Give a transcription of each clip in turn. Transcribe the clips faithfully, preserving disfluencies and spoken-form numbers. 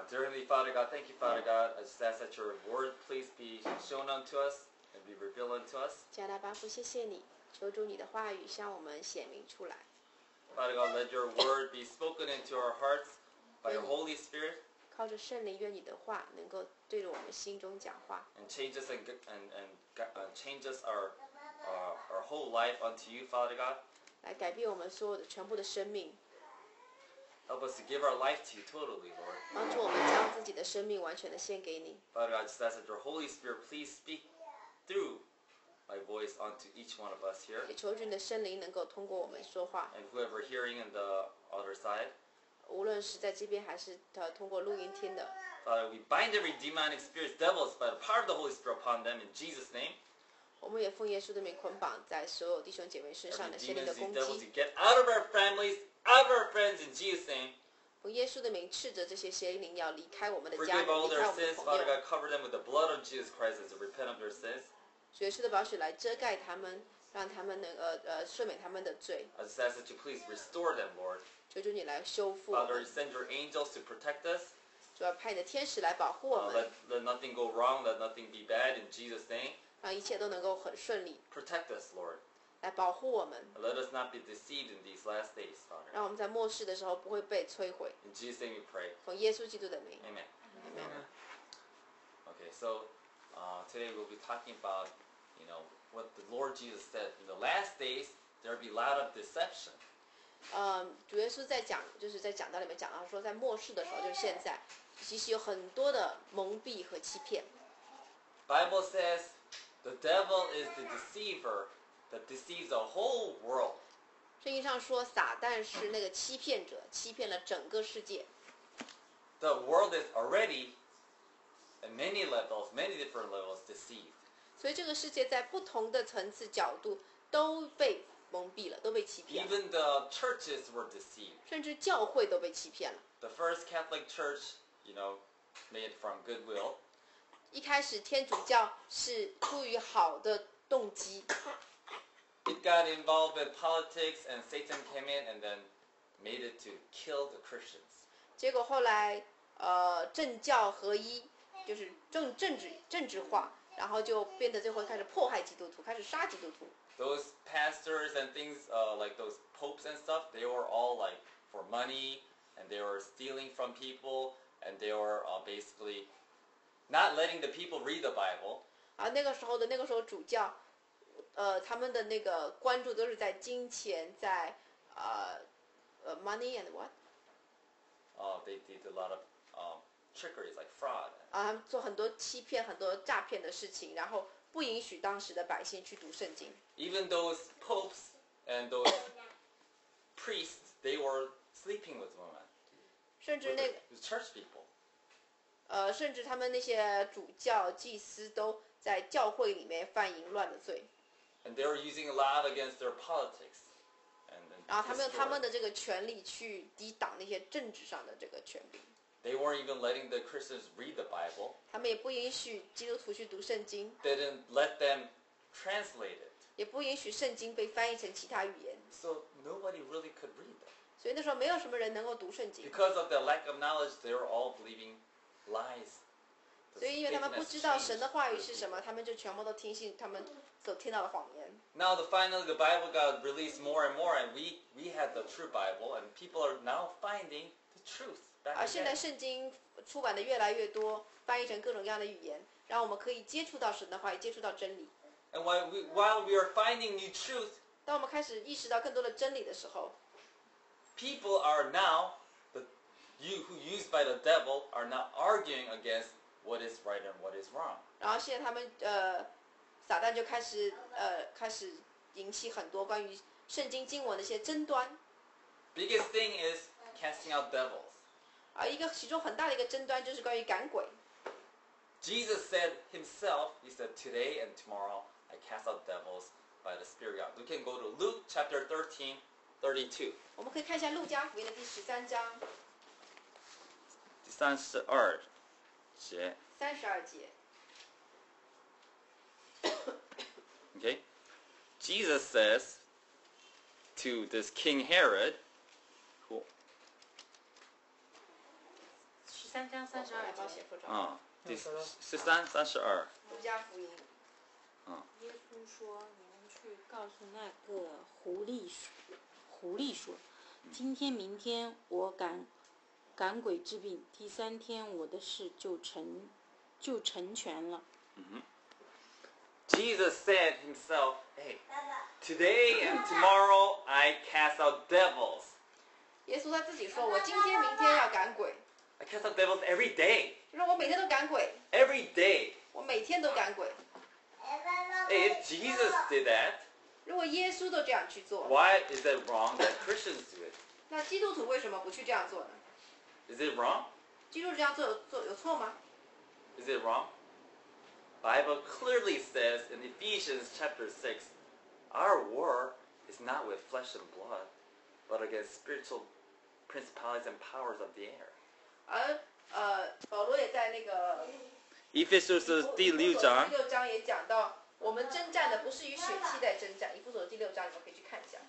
Dear Heavenly Father God, thank you, Father God. I just ask that your word please be shown unto us and be revealed unto us. 加拿大父，谢谢你，求主你的话语向我们显明出来。 Father God, let your word be spoken into our hearts by your Holy Spirit. 靠着圣灵，愿你的话能够对着我们心中讲话， And change us and, and, and uh, change us our, uh, our whole life unto you, Father God. 来改变我们所有的全部的生命， Help us to give our life to you totally, Lord. 帮助我们将自己的生命完全的献给你。 Father God, I just ask that your Holy Spirit please speak through my voice unto each one of us here. 也求主你的圣灵能够通过我们说话， And whoever hearing in the other side. 无论是在这边还是呃通过录音听的。 Father, we bind every demonic spirit, devils, by the power of the Holy Spirit upon them in Jesus' name. 我们也奉耶稣的名捆绑在所有弟兄姐妹身上 Every 的圣灵 demons, 的 these 攻 devils, 击， you get out of our families, out of our friends in Jesus' name. 奉耶稣的名斥责这些邪灵要离开我们的家 Forgive 人， all 离 their 开我们的 sins, 朋 Father 友。 God, cover them with the blood of Jesus Christ as they repent of their sins. 主耶稣的宝血来遮盖他们，让他们能呃呃赦免他们的罪。 I just ask that you please restore them, Lord. 求主你来修复我 Father, 们 you，send your angels to protect us. 主要派你的天使来保护我 Uh, 们 let,，let nothing go wrong, let nothing be bad in Jesus' name. 让一切都能够很顺利， Protect us, Lord. 来保护我们， And let us not be deceived in these last days, Father. 让我们在末世的时候不会被摧毁。 In Jesus' name we pray. 奉耶稣基督的名 Amen. ，Amen。 Okay, so uh, today we'll be talking about, you know, what the Lord Jesus said. In the last days, there will be a lot of deception. 嗯，主耶稣在讲，就是在讲道里面讲到说，在末世的时候，就是现在，其实有很多的蒙蔽和欺骗。 Bible says the devil is the deceiver that deceives the whole world. 圣经上说，撒旦是那个欺骗者，欺骗了整个世界。 The world is already, at many levels, many different levels, deceived. 所以这个世界在不同的层次角度都被蒙蔽了，都被欺骗了， Even the churches were deceived. 甚至教会都被欺骗了。 The first Catholic Church, you know, made from goodwill. 一开始天主教是出于好的动机， It got involved with politics, and Satan came in and then made it to kill the Christians. 结果后来呃政教合一，就是政政治政治化，然后就变得最后开始迫害基督徒，开始杀基督徒。 Those pastors and things uh, like those popes and stuff, they were all like for money, and they were stealing from people, and they were uh, basically not letting the people read the Bible. 而那个时候的那个时候主教，呃，他们的那个关注都是在金钱，在呃呃 money and what Uh, they did a lot of um, trickeries like fraud. 啊，他们做很多欺骗、很多诈骗的事情，然后不允许当时的百姓去读圣经。 Even those popes and those priests, they were sleeping with women, 甚至 with 那 the, 个 the church people. 呃，甚至他们那些主教、祭司都在教会里面犯淫乱的罪， And they were using a lot against their politics. And, and 然后他们用 destroy. 他们的这个权利去抵挡那些政治上的这个权柄。 They weren't even letting the Christians read the Bible. 他们也不允许基督徒去读圣经， They didn't let them translate it. 也不允许圣经被翻译成其他语言， So nobody really could read them. 所以那时候没有什么人能够读圣经。 Because of the lack of knowledge, they were all believing lies. 所以因为他们不知道神的话语是什么，他们就全部都听信他们所听到的谎言。 Now, the, finally, the Bible got released more and more, and we, we had the true Bible, and people are now finding the truth. back 而现在 again. 圣经出版的越来越多，翻译成各种各样的语言，让我们可以接触到神的话语，接触到真理。 And while we, while we are finding new truth, 当我们开始意识到更多的真理的时候， people are now, the, you who used by the devil, are now arguing against what is right and what is wrong. 然后现在他们呃，撒旦就开始呃开始引起很多关于圣经经文的一些争端。 Biggest thing is casting out devils. 而一个其中很大的一个争端就是关于赶鬼。 Jesus said himself, he said, today and tomorrow I cast out devils by the Spirit of God. We can go to Luke chapter thirteen, thirty-two. 我们可以看一下路加福音的第十三章第三十二节。 三十二节。 Okay? Jesus says to this King Herod, who, 十十三章三十二节。 嗯，第十三、三十二。 路加福音。 嗯。 耶稣说：“你们去告诉那个狐狸，狐狸说，今天、明天我赶赶鬼治病，第三天我的事就成就成全了。” Mm-hmm. Jesus said himself, "Hey, today and tomorrow I cast out devils." 耶稣他自己说：“我今天、明天要赶鬼。” I cast out devils every day. 就是我每天都赶鬼。 Every day. 我每天都赶鬼。 Hey, if Jesus did that, 如果耶稣都这样去做 why is it wrong that Christians do it? 那基督徒为什么不去这样做呢？ Is it wrong? 基督徒这样做有做有错吗？ Is it wrong? Bible clearly says in Ephesians chapter six, our war is not with flesh and blood, but against spiritual principalities and powers of the air. 而呃，保罗也在那个以弗所书第六章第六章也讲到，我们征战的不是与血气在征战。以弗所第六章你们可以去看一下。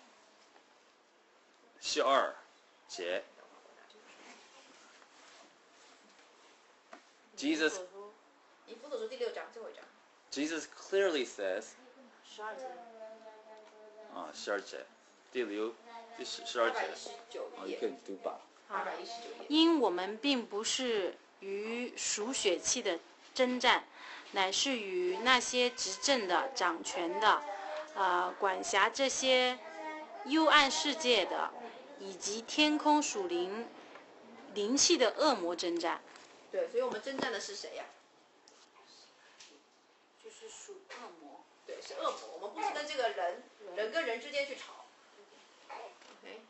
十二节。Jesus. 以弗所书第六章最后一章。 Jesus clearly says. 十二节。 啊，十二节，第六，第十十二节。哦，你可以读吧。 二百一十九页。 因我们并不是与属血气的征战，乃是与那些执政的、掌权的，呃，管辖这些幽暗世界的，以及天空属灵灵气的恶魔征战。 对，所以我们征战的是谁呀？ 就是属恶魔。 对，是恶魔。我们不是跟这个人，人跟人之间去吵。OK。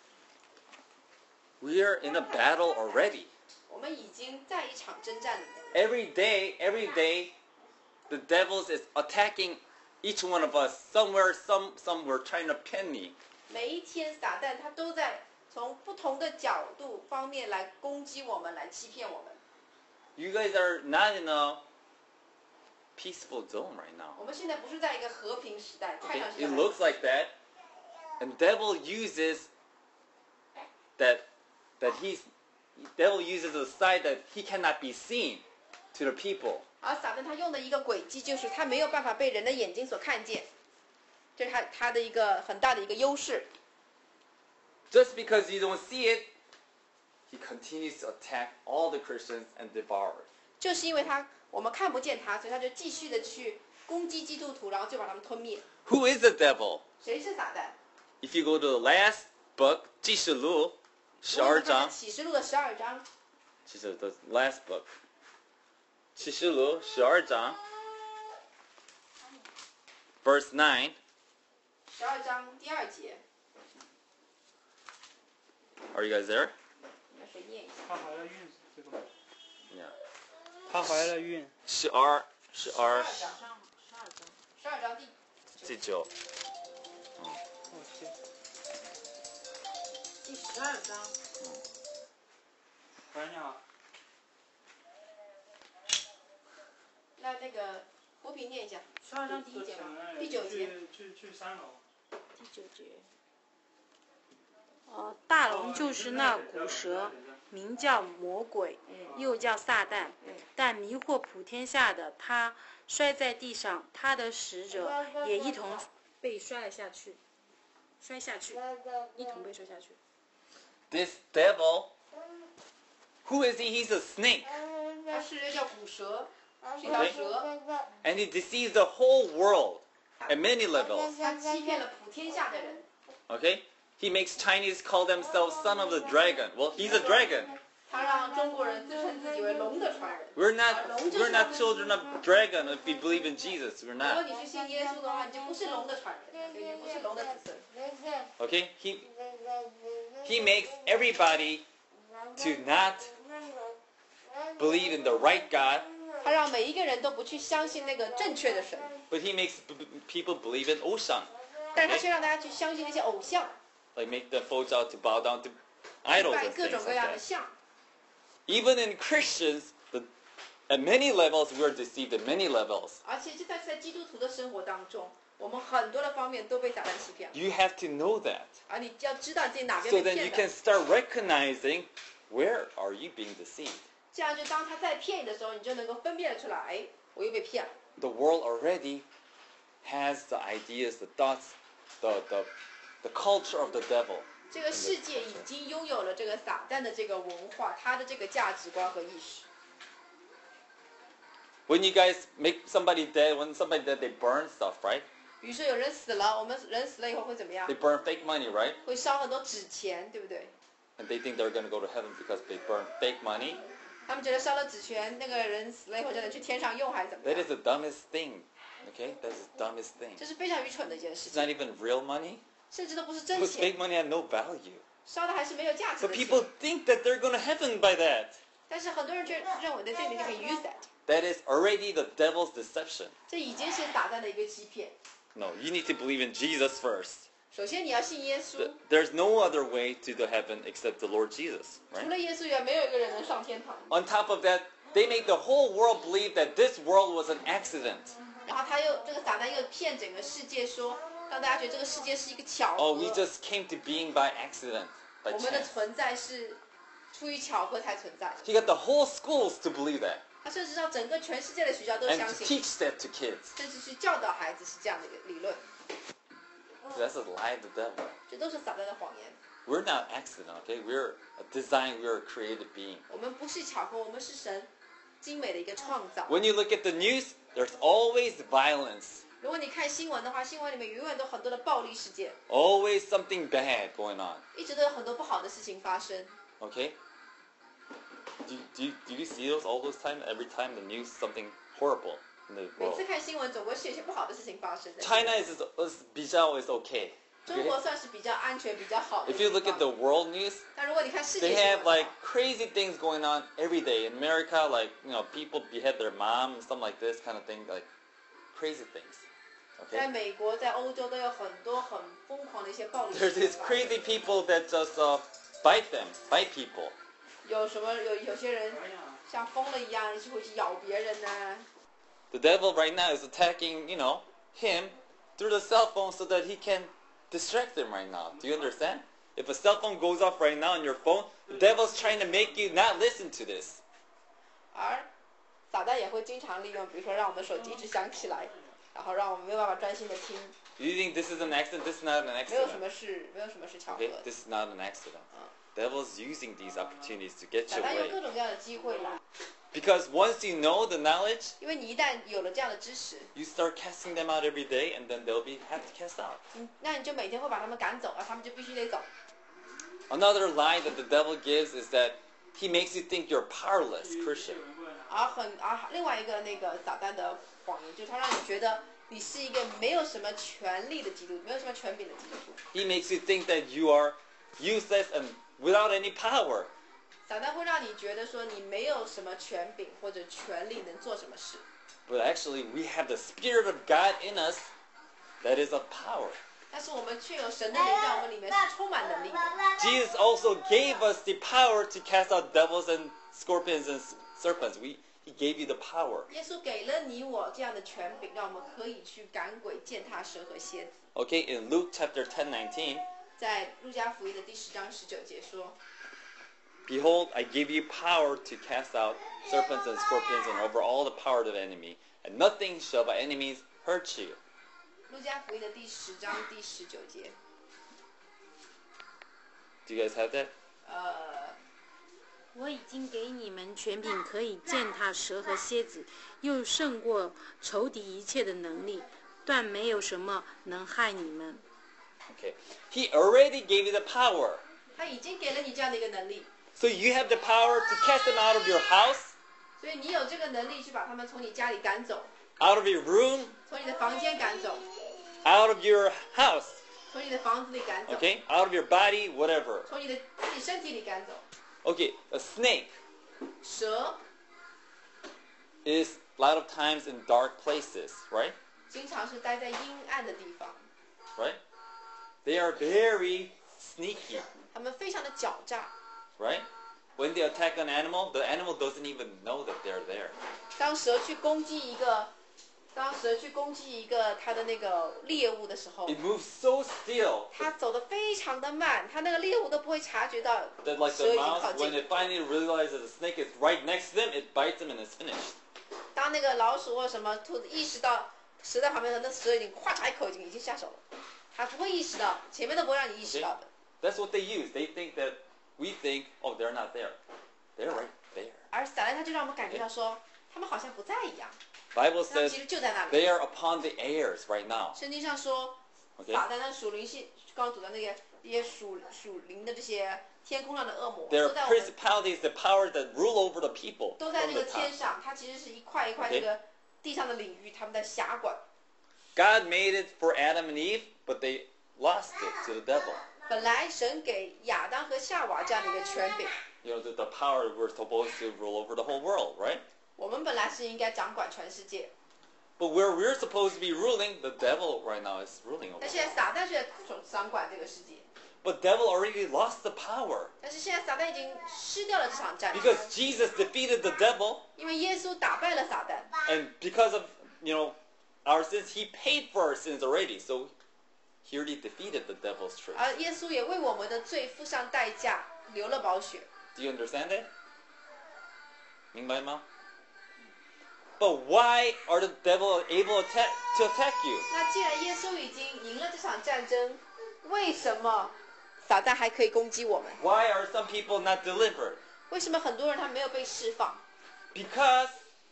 We are in a battle already. 我们已经在一场征战里面。 Every day, every day, the devil is attacking each one of us. Somewhere, some, somewhere, trying to pin me. 每一天，撒旦他都在从不同的角度方面来攻击我们，来欺骗我们。 You guys are not in a peaceful zone right now. 我们现在不是在一个和平时代，看 Okay? 上去 It looks like that, and devil uses that that he's devil uses a side that he cannot be seen to the people. 而撒旦他用的一个轨迹就是他没有办法被人的眼睛所看见，这是他他的一个很大的一个优势。 Just because you don't see it, he continues to attack all the Christians and devour. 就是因为他我们看不见他，所以他就继续的去攻击基督徒，然后就把他们吞灭。 Who is the devil? 谁是撒旦？ If you go to the last book, 启示录十二章， 启示录的十二章。 其实 the last book. 启示录十二章 verse nine. 十二章第二节。 Are you guys there? 那谁念一下？ 他怀了孕，这个吗？ Yeah. 他怀了孕。 十二十二十二章。十二章第第九。 我天。 第十二章。 喂，你好。 那那个国平念一下。 十二章第一节吗？ 第九节。 去去去三楼。 第九节。呃，大龙就是那古蛇，名叫魔鬼，又叫撒旦，但迷惑普天下的他摔在地上，他的使者也一同被摔了下去，摔下去，一同被摔下去。 This devil, who is he? He's a snake. 他是叫古蛇，是一条蛇。 And he deceives the whole world at many levels. 他欺骗了普天下的人。 Okay? He makes Chinese call themselves son of the dragon. Well, he's a dragon. 他让中国人自称自己为龙的传人。 We're not, we're not children of dragon if we believe in Jesus. We're 如果 not. 你是信耶稣的话，你就不是龙的传人，你不是龙的子孙。 Okay? He, he makes everybody to not believe in the right God, 他让每一个人都不去相信那个正确的神， but he makes b- b- people believe in Oshan. 但是他却让大家去相信那些偶像， Like make the folks out to bow down to idols 拜 and 各 things 种各 like 样的 that. 像。 Even in Christians, the, at many levels, we are deceived at many levels. 而且就在在基督徒的生活当中，我们很多的方面都被撒旦欺骗了。 You have to know that. 而你要知道自己哪边 So 被 then you 骗 can 的， start recognizing where are you being deceived. 这样就当他再骗你的时候，你就能够分辨得出来，哎，我又被骗了。 The world already has the ideas, the thoughts, the the the culture of the devil. 这个世界已经拥有了这个撒旦的这个文化，他的这个价值观和意识。 When you guys make somebody dead, when somebody dead, they burn stuff, right? 比如说有人死了，我们人死了以后会怎么样 They？burn fake money, right? 会烧很多纸钱，对不对？ And they think they're going to go to heaven because they burn fake money. 他们觉得烧了纸钱，那个人死了以后就能去天上用，还是怎么 That 样 is？the dumbest thing. Okay? That is the dumbest thing. 这是非常愚蠢的一件事 It's 情， not even real money. 甚至都不是真 Because 钱， fake money had no value. 烧的还是没有价值 But 的 people 钱。 think that they're going to heaven by that. 但是很多人却认为在这里就可以 use that， That is already the devil's deception. 这已经是撒旦的一个欺骗。 No, you need to believe in Jesus first. 首先你要信耶稣 Th-，There's no other way to the heaven except the Lord Jesus, 除 right? 了耶稣以外，没有一个人能上天堂。 On top of that, they make the whole world believe that this world was an accident. 然后他又这个撒旦又骗整个世界说，让大家觉得这个世界是一个巧合， Oh, we just came to being by accident, by 我们的 chance. 存在是出于巧合才存在的。 He got the whole schools to believe that 他甚至让整个全世界的学校都 and 相 to 信， teach that to kids. 甚至去教导孩子是这样的一个理论， That's a lie of the devil. 这都是撒旦的谎言。 We're not accident, okay? We're a design, we're a created being. 我们不是巧合，我们是神精美的一个创造。 When you look at the news, there's always violence, 如果你看新闻的话，新闻里面永远都很多的暴力事件， always something bad going on, 一直都有很多不好的事情发生。 okay? Do, do, you- do you see those all those time? Every time the news, something horrible in the 每 world. 次看新闻，总归是有些不好的事情发生的。 China is, is, 比较 is okay. 中 Okay? 国算是比较安全、比较好的 If 地 you look at 方 the world news, 但如果你看世界 they 新 have 闻的 like 话， crazy things going on every day. In America, like, you know, people behead their mom and something like this kind of thing, like crazy things. 在 Okay? 美国、在欧洲都有很多很疯狂的一些暴力 There's 事件 these 发生。 crazy people that just uh, bite them, bite people. 有什么有有些人像疯了一样，就会去咬别人呐、 The devil right now is attacking, you know, him through the cell phone so that he can distract him right now. Do you understand? If a cell phone goes off right now on your phone, the devil's trying to make you not listen to this. 而撒旦也会经常利用，比如说让我们手机一直响起来，然后让我们没有办法专心的听， Do you think this is an accident? This is not an 没有什 accident. 么事，没有什么是巧合 Okay? 的。 This is not an accident. Devil's using these opportunities to get 撒 you 旦用 away. 各种各样的机会来， Because once you know the knowledge, 因为你一旦有了这样的知识， you start casting them out every day, and then they'll be have to cast out. 嗯，那你就每天会把他们赶走，而他们就必须得走。 Another lie that the devil gives is that he makes you think you're powerless, Christian. 而很而另外一个那个撒旦的谎言，就是他让你觉得你是一个没有什么权利的基督徒，没有什么权柄的基督徒。 He makes you think that you are useless and without any power. 撒旦会让你觉得说你没有什么权柄或者权利能做什么事， But actually, we have the Spirit of God in us that is of power. 但是我们却有神的灵在我们里面，是充满能力的。 Jesus also gave us the power to cast out devils and scorpions and serpents. We, he gave you the power. 耶稣给了你我这样的权柄，让我们可以去赶鬼、践踏蛇和蝎子。 Okay, in Luke chapter ten, nineteen, 在路加福音的第十章十九节说 Behold, I give you power to cast out serpents and scorpions and over all the power of the enemy, and nothing shall by enemies hurt you. 路加福音的第十章第十九节， Do you guys have that? 呃， 我已经给你们权柄，可以践踏蛇和蝎子，又胜过仇敌一切的能力，断没有什么能害你们。 Okay. He already gave you the power. 他已经给了你这样的一个能力， So you have the power to cast them out of your house, 所以你有这个能力去把他们从你家里赶走， out of your room, 从你的房间赶走， out of your house, 从你的房子里赶走， okay? Out of your body, whatever. 从你的自己身体里赶走。 Okay, a snake 蛇 is a lot of times in dark places, right? 经常是待在阴暗的地方， Right? They are very sneaky, 他们非常的狡诈。 right? When they attack an animal, the animal doesn't even know that they're there. 当蛇去攻击一个当蛇去攻击一个它的那个猎物的时候， it moves so still 它走得非常的慢，它那个猎物都不会察觉到 that like 蛇 the 已经靠 mouse, when 近。 it finally realizes the snake is right next to them, it bites them and it's finished. 当那个老鼠或什么兔子意识到蛇在旁边的，那蛇已经咵嚓一口已经已经下手了，它不会意识到，前面都不会让你意识到的。 That's what they use. They think that we think, oh, they're not there. They're right there. 而撒旦他就让我们感觉到说，他们好像不在一样， Bible 他们 says 其实就在那里。 they are upon the airs right now. 圣经上说， Okay? 撒旦的属灵系，刚刚读的那个一些属属灵的这些天空上的恶魔， There 都 are 在我们 principalities, the powers that rule over the people 都在 from 这 the 个天 top. 上，它其实是一块一块 Okay. 这个地上的领域，他们在辖管。 God made it for Adam and Eve, but they lost it to the devil. 本来神给亚当和夏娃这样的一个权柄， You know, the, the power we're supposed to rule over the whole world, right? 我们本来是应该掌管全世界， But where we're supposed to be ruling, the devil right now is ruling over. 但现在撒旦是在掌管这个世界， But devil already lost the power 但是现在撒旦已经失掉了这场战争， because Jesus defeated the devil, 因为耶稣打败了撒旦， and because of, you know, our sins, he paid for our sins already. So he already defeated the devil's trick. 而耶稣也为我们的罪付上代价，流了宝血。 Do you understand that? 明白吗? But why are the devil able to attack, to attack you? 那既然耶稣已经赢了这场战争，为什么撒旦还可以攻击我们？ Why are some people not delivered? 为什么很多人他没有被释放？ Because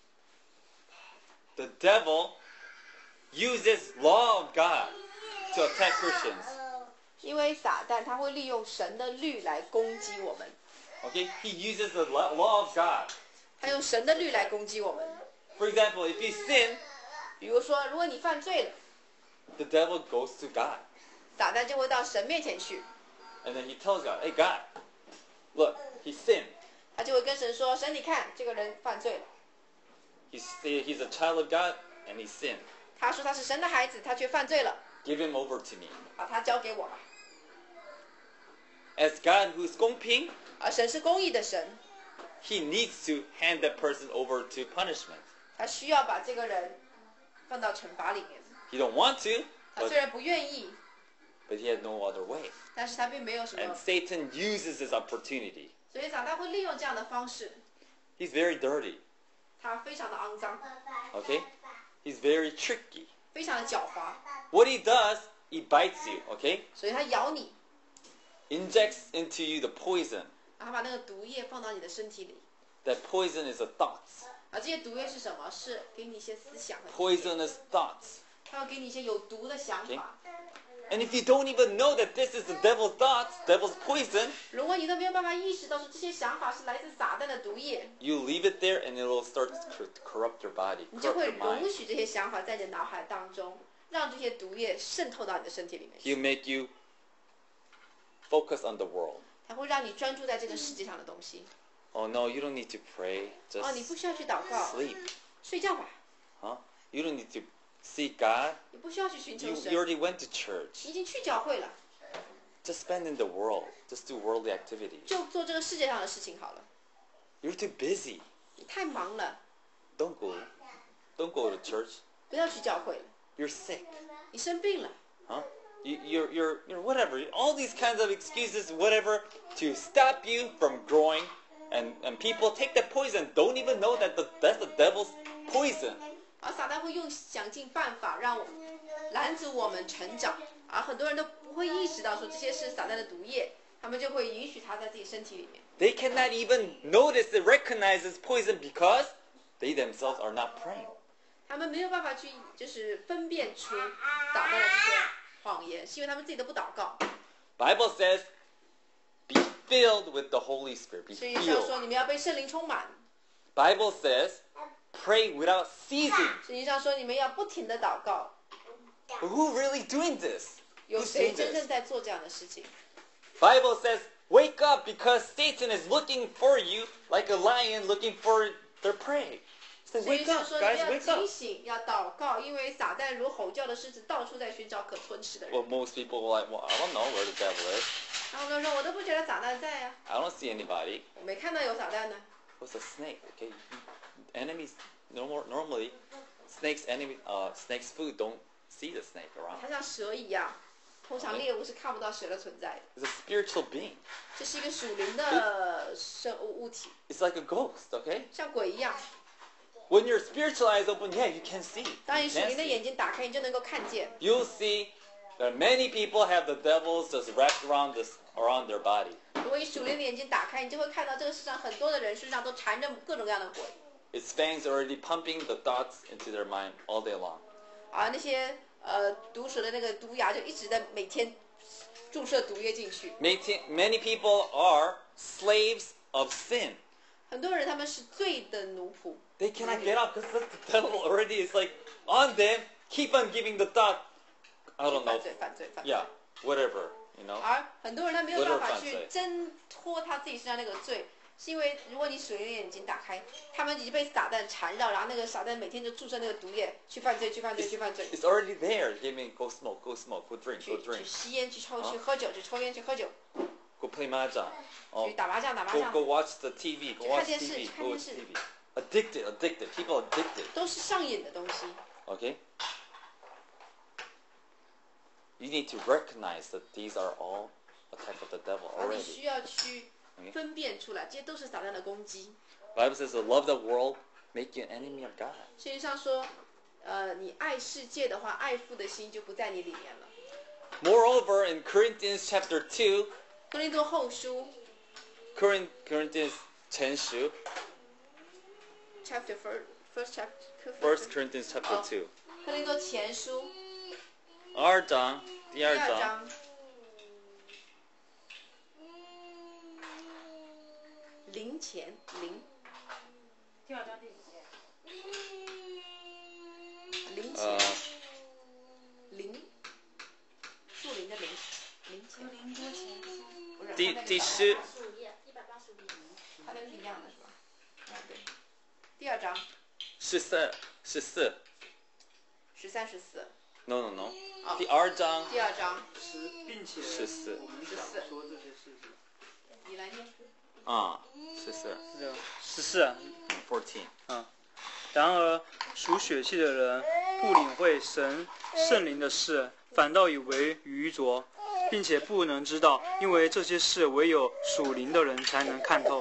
the devil uses law of God to attack Christians. 因为撒旦他会利用神的律来攻击我们， Okay? He uses the lo- law of God. 他用神的律来攻击我们。 For example, if you sin, 比如说，如果你犯罪了， the devil goes to God. 撒旦就会到神面前去， And then he tells God, hey God, look, he sinned. 他就会跟神说：“神，你看这个人犯罪了。 He's, he's a child of God and he sinned. 他说他是神的孩子，他却犯罪了， Give him over to me. 把他交给我吧。 As God who's 公平, 而神是公义的神， he needs to hand that person over to punishment. 他需要把这个人放到惩罚里面。 He don't want to, 他 but, 虽然不愿意， but he has no other way. 但是他并没有什 And 么， Satan uses this opportunity. 所以撒旦会利用这样的方式， He's very dirty, 他非常的肮脏， okay? He's very tricky. 非常的狡猾， What he does, he bites you, okay? 所以他咬你， Injects into you the poison. 然后把那个毒液放到你的身体里。 That poison is the thoughts. 而这些毒液是什么？是给你一些思想和意见， Poisonous thoughts. 他会给你一些有毒的想法。 And if you don't even know that this is the devil's thoughts, devil's poison, 如果你都没有办法意识到说这些想法是来自撒旦的毒液， you leave it there and it will start to cor- corrupt your body, 你就 corrupt 会 your mind. 容许这些想法在你的脑海当中，让这些毒液渗透到你的身体里面去。 He'll make you focus on the world. 它会让你专注在这个世界上的东西。 Oh no, you don't need to pray. 哦，你不 Just 需要去祷告， sleep. 睡觉吧。 Huh? You don't need to seek God. 你不需要去寻求 You, 神 you，already went to church. 你已经去教会了， Just spend in the world. Just do worldly activities. 就做这个世界上的事情好了。 You're too busy. 你太忙了， Don't go. Don't go to church. 不要去教会了。 You're sick. 你生病了， Huh? You, you're, you're, you're whatever. All these kinds of excuses, whatever, to stop you from growing. And, and people take that poison, don't even know that the, that's the devil's poison. 而撒旦会用想尽办法让我拦阻我们成长，而很多人都不会意识到说这些是撒旦的毒液，他们就会允许它在自己身体里面。 They cannot even notice and recognize this poison because they themselves are not praying. 他们没有办法去就是分辨出撒旦的这些谎言，是因为他们自己都不祷告。 Bible says, be filled with the Holy Spirit. Be 所以上 filled. 说你们要被圣灵充满， Bible says, pray without ceasing. 实际上说你们要不停的祷告。 But who really doing this? 有 Who's 谁 doing 真正 this? 在做这样的事情？ Bible says, wake up because Satan is looking for you like a lion looking for their prey. It says, 所以 wake 上 up, 说你 guys, 们要 wake up. 警醒，要祷告，因为撒旦如吼叫的狮子，到处在寻找可吞吃的人。 Well, most people are like, well, I don't know where the devil is. 然后呢说，我都不觉得撒旦在呀、 I don't see anybody. 我没看到有撒旦呢。 What's a snake? Okay, enemies normal, normally snake's enemy, uh, snake's food, don't see the snake around. 它像蛇一样，通常猎物是看不到蛇的存在的。 It's a spiritual being. 这是一个属灵的生物物体， It's like a ghost, okay? 像鬼一样。 When your spiritual eyes open, yeah, you can see. 当 You 你属 can 灵的 see. 眼睛打开，你就能够看见。 You'll see that many people have the devils just wrapped around this around their body. 如果你属灵的眼睛打开，你就会看到这个世上很多的人身上都缠着各种各样的鬼， Its fangs are already pumping the thoughts into their mind all day long. 而那些呃毒蛇的那个毒牙就一直在每天注射毒液进去。 Many many people are slaves of sin. 很多人他们是罪的奴仆， They cannot get up because the devil already is like on them. Keep on giving the thought. I don't know. 犯罪犯罪犯罪。 Yeah, whatever, you know. 而很多人他没有办法 Literal 去犯罪挣脱他自己身上那个罪，是因为如果你属灵的眼睛打开，他们已经被撒旦缠绕，然后那个撒旦每天就注射那个毒液去犯罪，去犯罪，去犯罪， It's already there. Giving go smoke, go smoke, go drink, 去 go 去 drink, 吸烟，去抽，去喝酒，去抽烟，去喝酒， go play mahjong. 去打麻将，打麻 Go 将 go，watch the T V. Go 去看 watch 电视， T V. 去看 Go 电 watch 视， T V. Addicted, addicted. People are addicted. 都是上瘾的东西。 Okay. You need to recognize that these are all a type of the devil 而你 already. 需要去分辨出来，这些都是撒旦的攻击。 Bible says to love the world, make you an enemy of God. 圣经上说，呃，你爱世界的话，爱父的心就不在你里面了。 Moreover, in Corinthians chapter two, 哥林多后书 Corinth, Corinthians 前书, chapter first first chapter First Corinthians chapter 哦 two. 哥林多前书二章,第第二章, 二章，零钱零第二章第几节？ 零呃钱零，树林的林零钱林多前书。 不是第它那个第十十五页，一百八十五页。 它那个是一样的是吧？啊对，第二章十四,十四. 十三十四， No, no, no. 哦第二章, 第二章十，并且十四我们想说这些事情。 你来念。 啊,十四, 这十四啊， fourteen. 然而属血气的人不领会神圣灵的事，反倒以为愚拙，并且不能知道，因为这些事唯有属灵的人才能看透。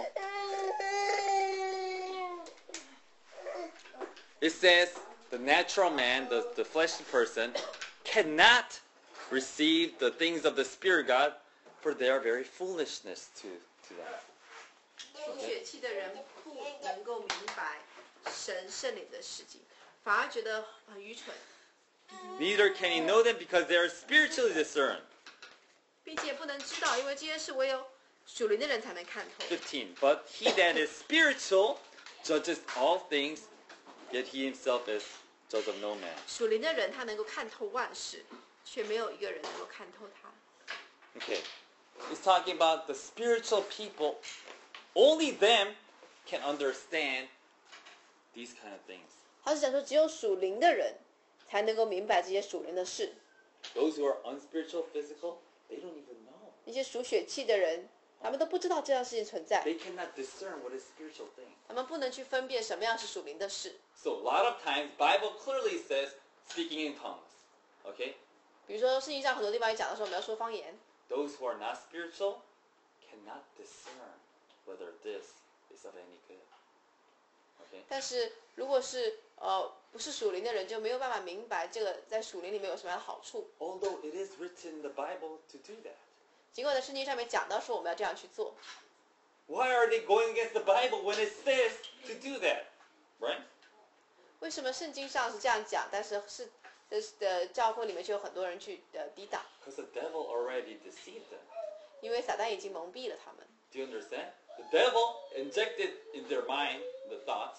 It says the natural man, the, the fleshly person, cannot receive the things of the Spirit God, for they are very foolishness to, to them. 属血气的人不能够明白神圣灵的事情，反而觉得很愚蠢， Neither can he know them because they are spiritually discerned. 并且不能知道，因为这些事唯有属灵的人才能看透。 fifteen. But he that is spiritual judges all things, yet he himself is judge of no man. 属灵的人他能够看透万事，却没有一个人能够看透他。 Okay. He's talking about the spiritual people. Only them can understand these kind of things. 他是讲说，只有属灵的人才能够明白这些属灵的事。 Those who are unspiritual, physical, they don't even know. 那些属血气的人，他们都不知道这样事情存在， They cannot discern what is spiritual thing. 他们不能去分辨什么样是属灵的事。 So a lot of times, Bible clearly says speaking in tongues. Okay? 比如说，圣经上很多地方也讲到说，我们要说方言。 Those who are not spiritual cannot discern whether this is of any good. Okay? 但是如果是呃不是属灵的人，就没有办法明白这个在属灵里面有什么样的好处。 Although it is written in the Bible to do that. 尽管在圣经上面讲到说我们要这样去做， Why are they going against the Bible when it says to do that? Right? 为什么圣经上是这样讲，但是是的的教会里面却有很多人去呃抵挡？ Because the devil already deceived them. 因为撒旦已经蒙蔽了他们。 Do you understand? The devil injected in their mind the thought,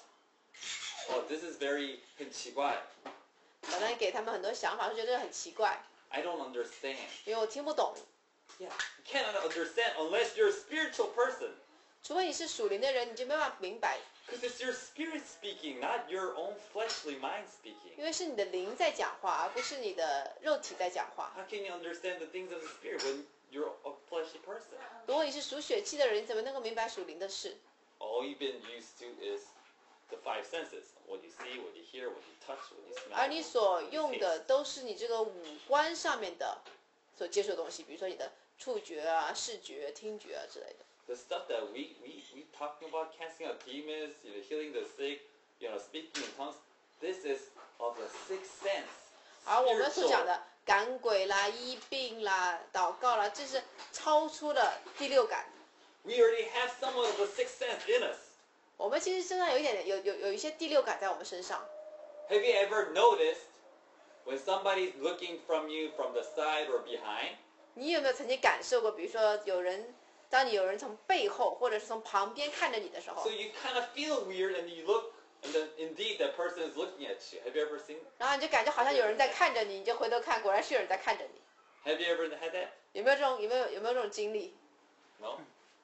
oh, this is very 很奇怪. 撒旦给他们很多想法，就觉得这很奇怪， I don't understand. 因为我听不懂。 Yeah, you cannot understand unless you're a spiritual person. 除非你是属灵的人，你就没办法明白， Because it's your spirit speaking, not your own fleshly mind speaking. 因为是你的灵在讲话，而不是你的肉体在讲话。 How can you understand the things of the spirit when you're a fleshly person? 如果你是属血气的人，你怎么能够明白属灵的事？ All you've been used to is the five senses: what you see, what you hear, what you touch, what you smell. 而你所用的都是你这个五官上面的所接受的东西，比如说你的触觉啊、视觉、听觉啊之类的。 The stuff that we we we talking about, casting out demons, you know, healing the sick, you know, speaking in tongues. This is of the sixth sense. 而我们所 spiritual. 讲的赶鬼啦、医病啦、祷告啦，这是超出了第六感。 We already have somewhat of a sixth sense in us. 我们其实身上有一点有有有一些第六感在我们身上。 Have you ever noticed when somebody's looking from you from the side or behind? 你有没有曾经感受过，比如说有人，当你有人从背后或者是从旁边看着你的时候 So，you kind of feel weird and you look, and then indeed that person is looking at you. Have you ever seen? 然后你就感觉好像有人在看着你，你就回头看，果然是有人在看着你。 Have you ever had that? 有没有这种有没有有没有这种经历？ No.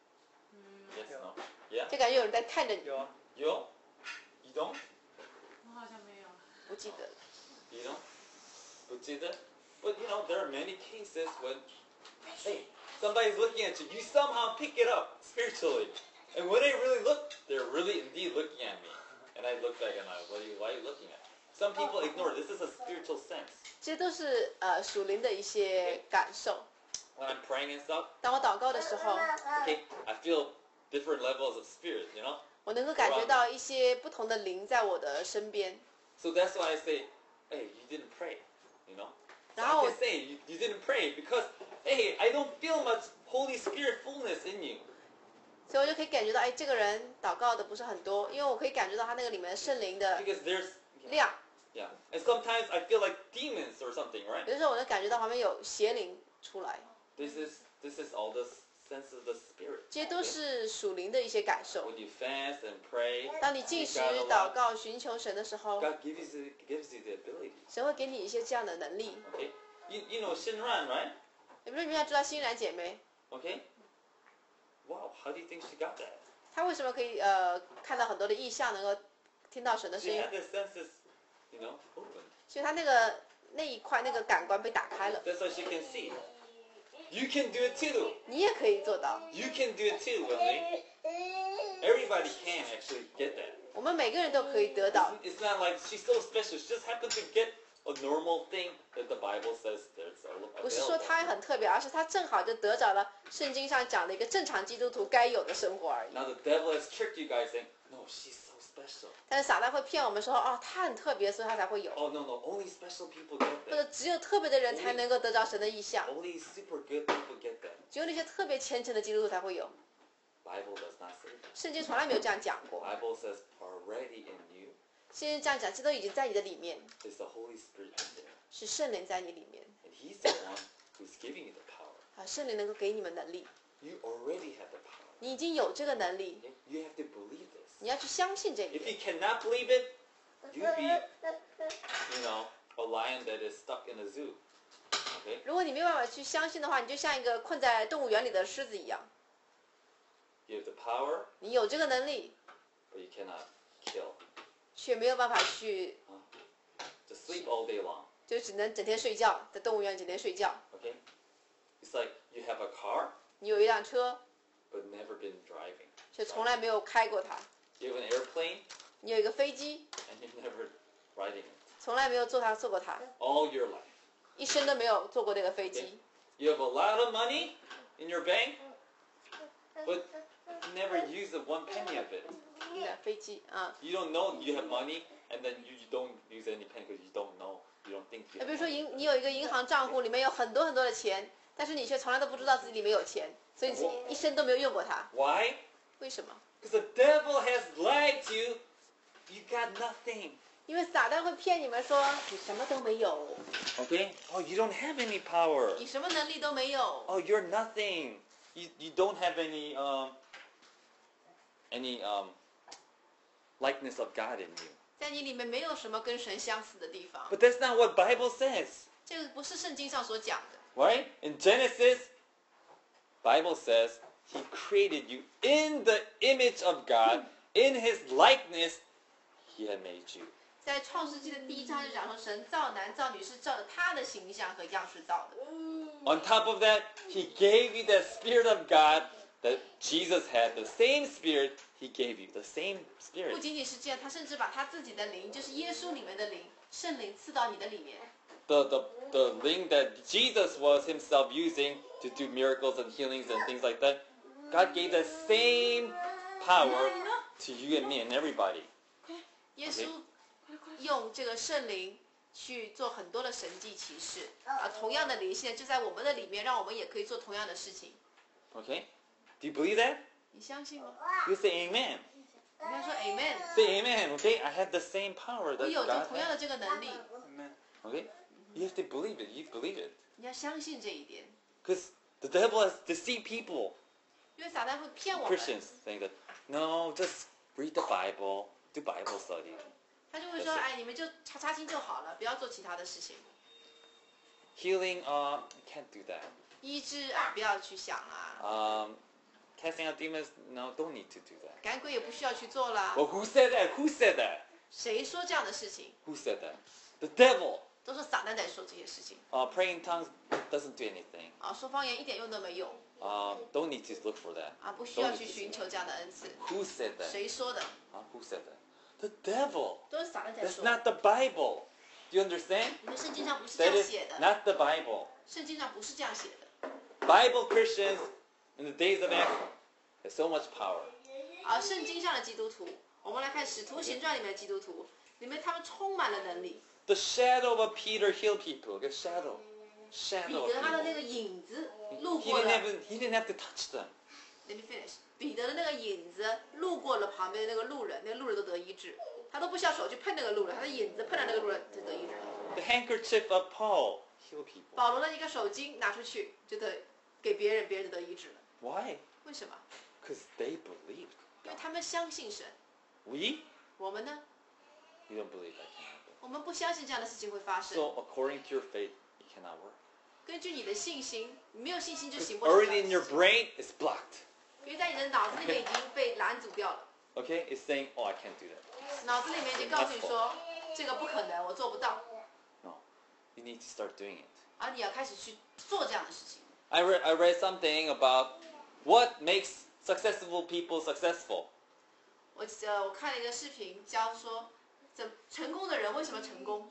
Yes. No. Yeah. 就感觉有人在看着你， 有啊， You? You don't? 我好像没有。 不记得了。 You don't? But you don't? But you know, there are many cases when, hey, somebody's looking at you. You somehow pick it up spiritually, and when they really look, they're really indeed looking at me. And I look back and I, what are you? Why are you looking at? Some people ignore it. This is a spiritual sense. 这些都是呃属灵的一些感受。 When I'm praying and stuff, 当我祷告的时候， okay, I feel different levels of spirit. You know. 我能够感觉到一些不同的灵在我的身边。 So that's why I say, hey, you didn't pray. You know. So 然 I 后 can say you, you didn't pray because, hey, I don't feel much Holy Spirit fullness in you. 所以我就可以感觉到，哎，这个人祷告的不是很多，因为我可以感觉到他那个里面圣灵的 Because there's 量。 yeah, and sometimes I feel like demons or something, right? 有的时候我能感觉到旁边有邪灵出来， This is this is all the sense of the spirit. 这些都是属灵的一些感受。 When you fast and pray, 当你进食、 seek God a 祷 lot, 告、寻求神的时候， God gives you gives you the ability. 神会给你一些这样的能力。 Okay, you you know Shinran, right? 你们你们要知道欣然姐妹， Okay. Wow, how do you think she got that? 她为什么可以呃看到很多的异象，能够听到神的声 She 音？ had the senses, you know, open. 所以她那个那一块那个感官被打开了， That's why she can see. You can do it too. 你也可以做到。 You can do it too, Wenli. Everybody can actually get that. 我们每个人都可以得到。 It's not like she's so special. She just happens to get a normal thing that the Bible says that's 不是说 available. 她很特别，而是她正好就得着了圣经上讲的一个正常基督徒该有的生活而已。 Now the devil has tricked you guys saying, no, she's so special. 但是撒旦会骗我们说，哦，她很特别，所以她才会有， Oh, no, no, only special people get 或者 that. 只有特别的人才能够得着神的意象， Only super good people get that. 只有那些特别虔诚的基督徒才会有。 Bible does not say that. 圣经从来没有这样讲过， Bible says already in you 圣经这样讲，这都已经在你的里面， is the Holy Spirit in there. 是圣灵在你里面， And he's the one who's giving you the power. 啊，圣灵能够给你们能力， You already have the power. 你已经有这个能力， Okay? You have to believe this. 你要去相信这一 If 点。 you cannot believe it, you'd be, you know, a lion that is stuck in a zoo. Okay? 如果你没有办法去相信的话，你就像一个困在动物园里的狮子一样， You have the power, 你有这个能力， but you cannot kill. 却没有办法去， Just sleep all day long. 就只能整天睡觉，在动物园整天睡觉。 Okay? It's like you have a car, 你有一辆车， but never been driving. 却从来没有开过它； You have an airplane, 你有一个飞机， and you've never riding it. 从来没有坐它坐过它， All your life. 一生都没有坐过这个飞 Okay? 机。 You have a lot of money in your bank, but you never use a one penny of it. 你的飞机啊， You don't know you have money, and then you, you don't use any penny because you don't know. You don't think you 那 have 比如说 money. 银，你有一个银行账户，里面有很多很多的钱，但是你却从来都不知道自己里面有钱，所以你一生都没有用过它。 Why? 为什么？ Because the devil has lied to you. You got nothing. 因为撒旦会骗你们说你什么都没有， Okay? Oh, you don't have any power. 你什么能力都没有， Oh, you're nothing. You, you don't have any um any um likeness of God in you. 在你里面没有什么跟神相似的地方。 But that's not what Bible says, 这个不是圣经上所讲的。 right? In Genesis, Bible says He created you in the image of God, in His likeness. He had made you. 在创世纪的第一章就讲说，神造男造女是照着他的形象和样式造的。 On top of that, He gave you the Spirit of God that Jesus had the same spirit he gave you, the same 不 spirit. 仅仅是这样，他甚至把他自己的灵，就是耶稣里面的灵，圣灵赐到你的里面。 The, the, the thing that Jesus was himself using to do miracles and healings and things like that, God gave that same power to you and me and everybody. 耶稣用这个圣灵去做很多的神迹奇事，啊，同样的灵现在就在我们的里面，让我们也可以做同样的事情。 Okay? Do you believe that? 你相信吗？ You say amen. 你要说 Amen， Say amen, okay? I have the same power 我 that 有着 God 同样的 has. 这个能力， Okay? You have to believe it. You believe it. 你要相信这一点， Because the devil has deceived people, 因为撒旦会骗我们， Christians, saying that, no, just read the Bible, do Bible study. 他就会说，哎，你们就查查经就好了，不要做其他的事情。 Healing, uh, can't do that. 医治啊，不要去想啦， Um, casting out demons, no, don't need to do that. 赶鬼也不需要去做啦。 Well, who said that? Who said that? 谁说这样的事情？ Who said that? The devil. 都是撒旦在说这些事情 Uh, praying in tongues doesn't do anything. 啊，说方言一点用都没有 Uh, don't need to look for that. 啊，不需要 Don't 去 need to 寻 do 求这样的恩赐。 that. Who said that? 谁说的？ Huh? Who said that? The devil. 都是撒旦在 That's 说。 not the Bible. Do you understand? 你们圣经上不是这 That 样 is 写的， not the Bible. 圣经上不是这样写的。 Bible Christians in the days of Acts have so much power. 而圣经上的基督徒，我们来看《使徒行传》里面的基督徒，里面他们充满了能力。 The shadow of Peter healed people. The shadow. 彼 Shadow of 得他的那 people. 个影子路 He 过 didn't 了 have, he didn't have to touch them. ，Let me finish。彼得的那个影子路过了旁边的那个路人，那个路人都得医治，他都不需要手去碰那个路人，他的影子碰到那个路人就得医治。 The handkerchief of Paul healed people. 保罗的一个手巾拿出去就得给别人，别人就得医治了。 Why? 为什么？ Because they believed. 因为他们相信神。 We? 我们呢？ You don't believe that can happen. 我们不相信这样的事情会发生。 So according to your faith, it cannot work. 根据你的信心，你没有信心就行不了。 Already in your brain, it's blocked. 因为在你的脑子里面已经被拦阻掉了， Okay? It's saying, oh, I can't do that. 脑子里面已经告诉你说这个不可能，我做不到， No. You need to start doing it. 而你要开始去做这样的事情。 I read, I read something about what makes successful people successful. 我呃，我看了一个视频，教说怎成功的人为什么成功，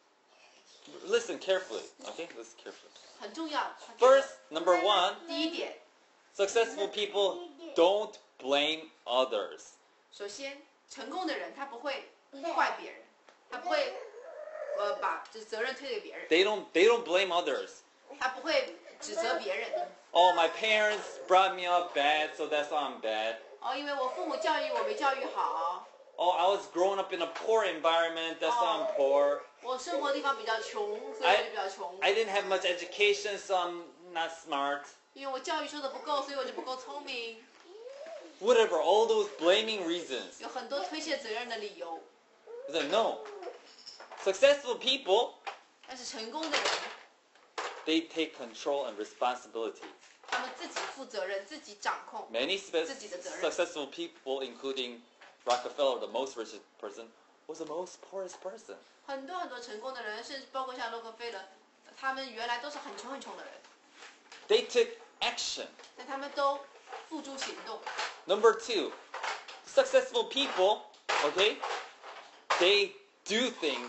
Listen carefully. Okay? Listen carefully. 很重要。 First, number one, 第一点， successful people don't blame others. 首先成功的人他不会怪别人，他不会呃把这责任推给别人， They don't, they don't blame others. 他不会指责别人。 Oh, my parents brought me up bad, so that's why I'm bad. 哦，因为我父母教育我没教育好， Oh, I was growing up in a poor environment, that's why I'm poor. 我生活的地方比较穷，所以我就比较穷。 I didn't have much education, so I'm not smart. 因为我教育受的不够，所以我就不够聪明。 Whatever, all those blaming reasons. 有很多推卸责任的理由， It's like, no. Successful people, 但是成功的人， they take control and responsibility. 他们自己负责任，自己掌控。 Many spe- 自己的责任。 successful people, including Rockefeller, the most richest person, was the most poorest person. 很多很多成功的人，甚至包括像洛克菲勒，他们原来都是很穷很穷的人， They took action. 但他们都付诸行动。 Number two, successful people, okay, they do things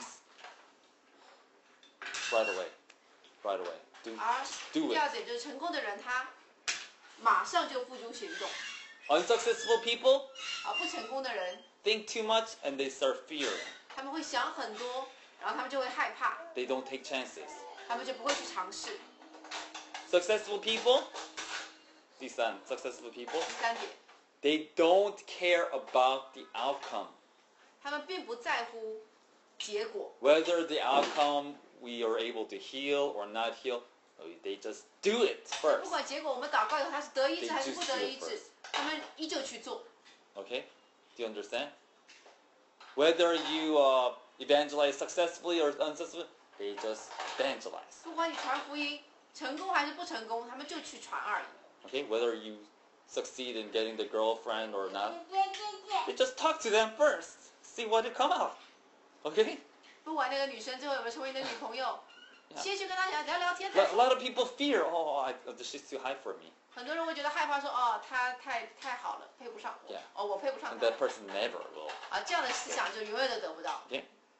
right away. Right away. Do, 而 do 第 it. 二点就是成功的人，他马上就付诸行动； Unsuccessful people 而不成功的人， think too much and they start fearing. 他们会想很多，然后他们就会害怕， They don't take chances. 他们就不会去尝试。 Successful people, these are successful people, 第三点， they don't care about the outcome. 他们并不在乎结果， Whether the outcome we are able to heal or not heal, they just do it 不 first. 管结果我们祷告以后他是得医治 They 还是 just 不得 do 医 it 治 first.， 他们依旧去做。 Okay? Do you understand? Whether you uh, evangelize successfully or unsuccessfully, they just evangelize. 不管你传福音成功还是不成功，他们就去传而已。 Okay? Whether you succeed in getting the girlfriend or not, they just talk to them first. See what will come out. Okay? 不管那个女生最后有没有成为你的女朋友， 先去跟他聊聊天 A 再说。 lot of people fear, oh, I, oh, she's too high for me. 很多人会觉得害怕说，哦，他太太好了，配不上我。 Yeah. 哦，我配不上 And 他。 that person never will. 啊，这样的思想就永远都得不到。 Okay?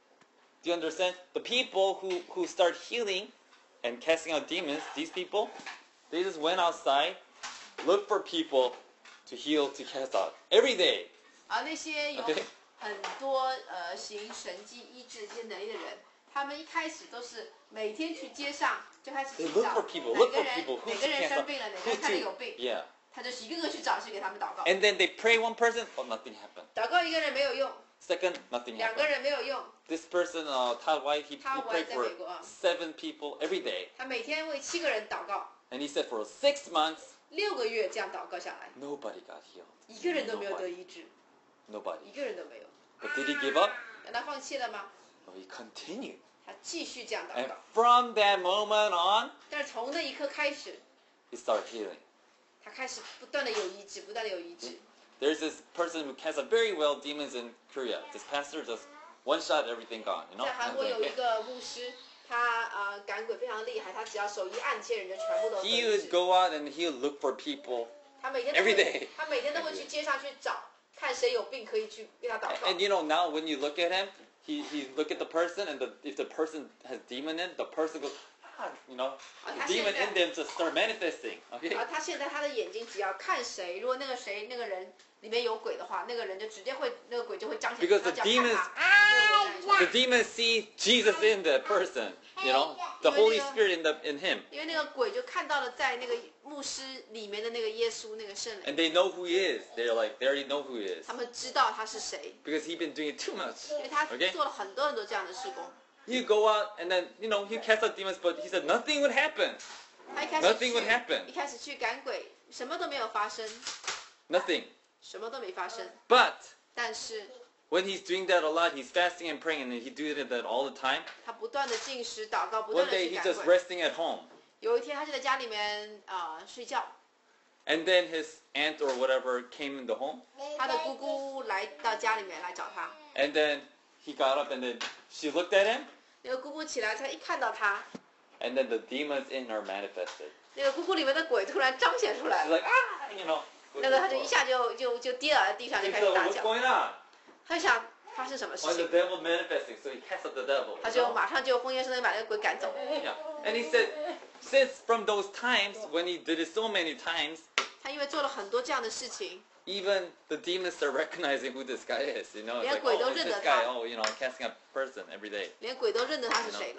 Do you understand? The people who, who start healing and casting out demons, these people, they just went outside, looked for people to heal, to cast out. Every day. 而那些有 Okay. 很多呃行神迹医治这些能力的人，他们一开始都是每天去街上就开始 They 去 look 找 for people, 哪 look 个 for 人 people, who 哪 to 个人 cast 生 out, 病了，哪个 who 人看着有 to, 病， yeah. 他就一个个去找去给他们祷告。 And then they pray one person, oh, nothing happened. 祷告一个人没有用， Second, nothing 两个 happened. 人没有用， This person, uh, Todd White, he, he Todd prayed White for 在美国啊。 seven people every day. 他每天为七个人祷告， And he said for six months, 六个月这样祷告下来， nobody got healed. 一个人都没有得 Nobody. 医治， Nobody. 一个人都没有。 But did he give up? 难道放弃了吗？ No, he continued. 他继续这样祷 And 告， from that moment on, 但是从那一刻开始， he started healing. 他开始不断的有医治，不断的有医治。 There's this person who casts out very well demons in Korea. This pastor just one shot, everything gone. You know? 在韩国有一个牧师，他呃赶鬼非常厉害，他只要手一按，这些人就全部都得 He 医 would 治。 go out and he would look for people. 他每天都 every 会 day， 他每天都会去街上去找，看谁有病可以去给他祷告 And。you know, now when you look at him, he, he look at the person, and the, if the person has demon in, the person goes, ah, you know, the demon in them just start manifesting. Okay? 而他现在他的眼睛只要看谁，如果那个谁那个人里面有鬼的话，那个人就直接会那个鬼就会彰显出 Because 他 the 只要看 demons, 他， the demons see Jesus in the person. You know, the Holy Spirit in the in him, 因为那个鬼就看到了在那个牧师里面的那个耶稣那个圣灵， and they know who he is. They're like, they already know who he is 他们知道他是谁， because he's been doing it too much. 因为他 Okay? 做了很多很多这样的事工。 You go out and then you know he cast out demons, but he said nothing would happen. 他一开始 Nothing would happen. 去，一开始去赶鬼，什么都没有发生， Nothing. 什么都没发生。 But 但是 when he's doing that a lot, he's fasting and praying, and he did it that all the time. 他不断的进食祷告，不 One 断的 day 去 he's 赶 just 鬼。 resting at home, 有一天他就在家里面啊、呃睡觉， and then his aunt or whatever came in the home, 他的姑姑来到家里面来找他， and then he got up and then she looked at him, 那个姑姑起来，她一看到他， and then the demons in her manifested. 那个姑姑里面的鬼突然彰显出来 She's 了， like, ah, you know. 那个他就一下就就就跌倒在地上，就 He 开 said, 始大 what's 叫， going on? 他就想发生什么事 Why the 情， devil manifesting? So he cast out the devil. 他 you 就 know? 马上就奉耶稣的名把那个鬼赶走。 Yeah. And he said, since from those times when he did it so many times, 他因为做了很多这样的事情， even the demons start recognizing who this guy is. You know, it's 连 like, 鬼都 oh, it's 认 this 得 guy. 他。 Oh, you know, casting out person every day. 连鬼都认得他是谁了。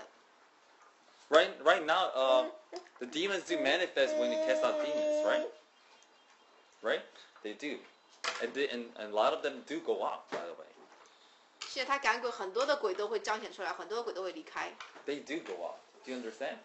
Right, right now, uh, the demons do manifest when you cast out demons, right? Right? They do, and, they, and and a lot of them do go out. By the way, 现在他赶鬼，很多的鬼都会彰显出来，很多的鬼都会离开。 they do go out. Do you understand?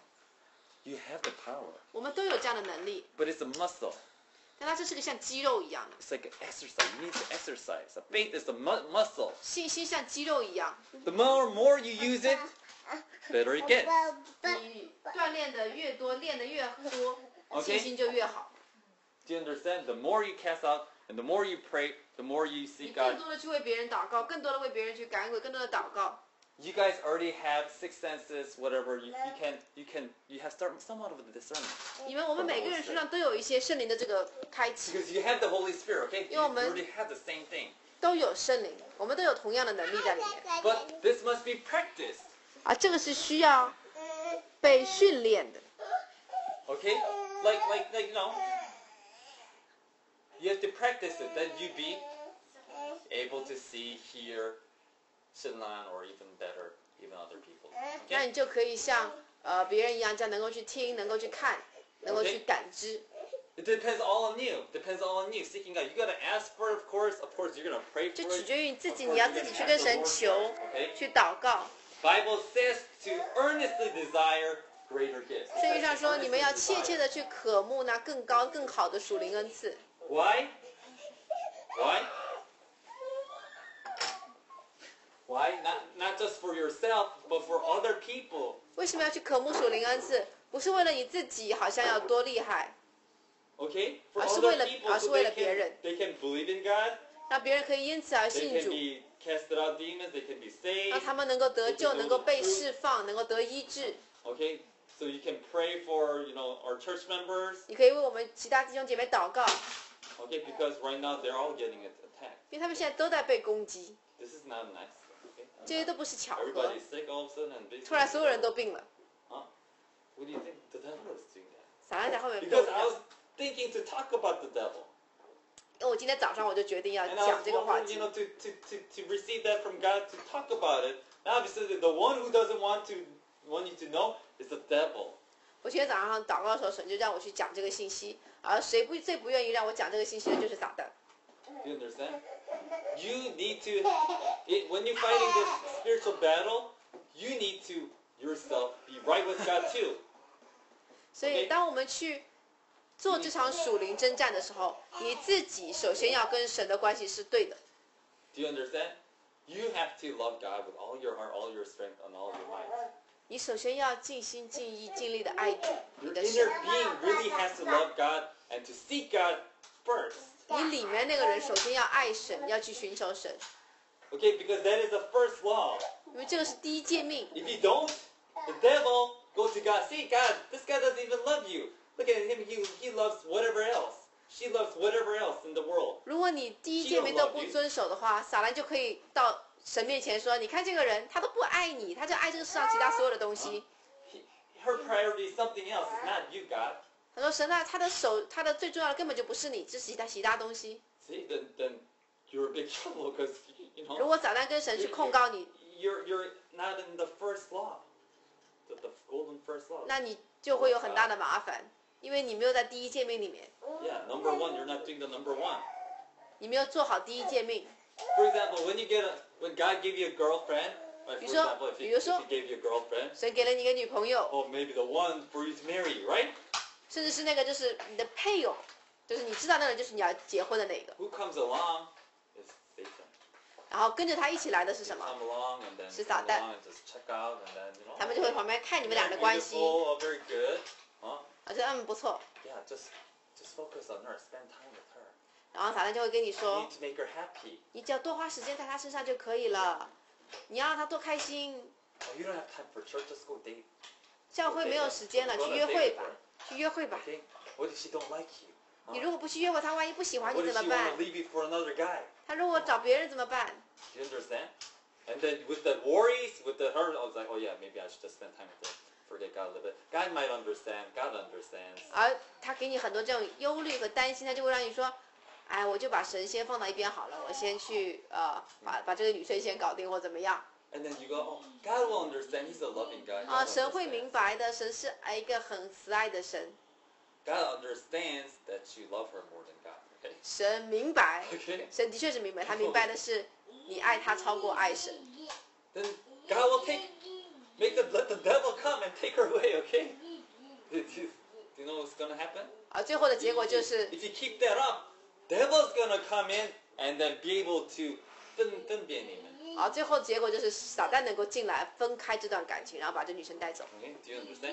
You have the power, 我们都有这样的能力， but it's a muscle. 但它这是个像肌肉一样的， It's like an exercise. You need to exercise. A faith is the mu- muscle. 信心像肌肉一样， The more more you use it, better it gets. 你锻炼的越多，练的越多， Okay. 信心就越好。 Do you understand? The more you cast out and the more you pray, the more you 你 seek 更 God. 多的去为别人祷告，更多的为别人去赶鬼，更多的祷告。 You guys already have six senses, whatever. You, you can you can you have start somewhat of a discernment 你们我们每个人身上都有一些圣灵的这个开启， because you have the Holy Spirit. Okay, you 因为我们 already have the same thing. 都有圣灵，我们都有同样的能力在里面。 But this must be practiced. 啊，这个是需要被训练的。 Okay, like like like you know, you have to practice it. Then you be able to see, hear, Shinlan, or even better, even other people. 那 Okay. 你就可以像呃别人一样，这样能够去听，能够去看，能够去 Okay. 感知。 It depends all on you. Depends all on you. Seeking God. You gotta ask for it, of course. Of course, you're gonna pray 就 for 取 it. 决于你自己， Of course, 你要 you're 自 gonna 己去 ask 跟 the 神 Lord 求 for it, okay? 去祷告。 Bible says to earnestly desire greater gifts. 圣经上说，你们要切切的去渴慕那更高、更好的属灵恩赐。 Why? Why? Why? Not not just for yourself, but for other people. 为什么要去渴慕属灵恩赐？不是为了你自己，好像要多厉害， Okay? For 而是 other 为了- people, 而是 so 为 they 了别人。 can they can believe in God. 让别人可以因此而 They 信 can 主， be cast out demons, they can be saved. 让他们能够得 They 救， can 能 know 够 the 被 truth. 释放，能够得医治。 Okay, so you can pray for, you know, our church members. 你可以为我们其他弟兄姐妹祷告， Okay, because right now they're all getting attacked. 因为他们现在都在被攻击， This is not nice. Okay. 这些都不是巧合。 Everybody's sick all of a sudden, and basically. 突然所有人都病了， Huh? What do you think? The devil is doing that. 撒旦在后面动 Because I 摇。 was thinking to talk about the devil. 因为我今天早上我就决定要 And I 讲 was 这个话 wondering, 题 you。know, to, to, to, to receive that from God, to talk about it. Now, obviously, the one who doesn't want to want you to know is the devil. 我今天早上祷告的时候，神就让我去讲这个信息，而谁不最不愿意让我讲这个信息的，就是撒旦。 Do you understand? You need to, it, when you're fighting this spiritual battle, you need to yourself be right with God too. 所以，当我们去做这场属灵征战的时候，你自己首先要跟神的关系是对的。 Do you understand? You have to love God with all your heart, all your strength, and all your mind. 你首先要尽心尽意尽力的爱主，你 Your 的 inner 神。 being really has to love God and to seek God first. 你里面那个人首先要爱神，要去寻求神， Okay, because that is the first law. 因为这个是第一诫命。 If you don't, the devil go to God. See, God, this guy doesn't even love you. Look at him. He, he loves whatever else. She loves whatever else in the world. 如果你第一诫命都不遵守的话，撒旦就可以到神面前说：“你看这个人，他都不爱你，他就爱这个世上其他所有的东西。 He, her priority is something else. It's not you, God. ” 他说：“神啊，他的手，他的最重要的根本就不是你，这是其他其他东西。 See, then, then you're in big trouble because, you ” know, 如果撒旦跟神去控告你， you're, you're not in the first law. The, the golden first law. 那你就会有很大的麻烦，因为你没有在第一诫命里面， Yeah, number one, you're not doing the number one. 你没有做好第一诫命。 For example, when you get a, when God gave you a girlfriend, like for 比如说， example, if 比 he, 如 if 说， he gave you a girlfriend, 神给了你一个女朋友， oh, maybe the one for you to marry, right? 甚至是那个就是你的配偶，就是你知道那个人就是你要结婚的那个， Who comes along is Satan. 然后跟着他一起来的是 They 什么？ come along and then 是 come 撒旦。 along and just check out and then, you know, 他们就会旁边看你们俩的 very 关系， beautiful, oh, very good. Huh? 我觉得嗯不错， Yeah, just, just focus on her, spend time with her. 然后撒旦就会跟你 You 说 need，to make her happy. 你只要多花时间在他身上就可以了，你要让他多开心。 Oh, you don't have time for church, just go date. 教会没有时间了，去约会吧，去约会吧。 Okay? What if she don't like you? 你如果不去约会，他万一不喜欢 What 你 if 怎 she 么 want 办 to？leave you for another guy? 他如果找别人怎么办？ Do you understand? And then with the worries, with the hurt, I was like, oh yeah, maybe I should just spend time with her. Forget God a little bit. God might understand. God understands. 而他给你很多这种忧虑和担心，他就会让你说，哎，我就把神先放到一边好了，我先去呃把把这个女生先搞定或怎么样 And then you go, oh, God will understand. He's a loving God. 啊？ God 神会 understands. 明白的，神是一个很慈爱的神， God understands that you love her more than God. Okay. 神明白， Okay. 神的确是明白，他明白的是你爱他超过爱神。 Then God will take, make the let the devil come and take her away. Okay. Do you, do you know what's gonna happen? 而最后的结果就是 If you keep that up, devil's gonna come in and then be able to 分分辨你们。 啊，最后结果就是撒旦能够进来分开这段感情，然后把这女生带走。 Okay, do you understand?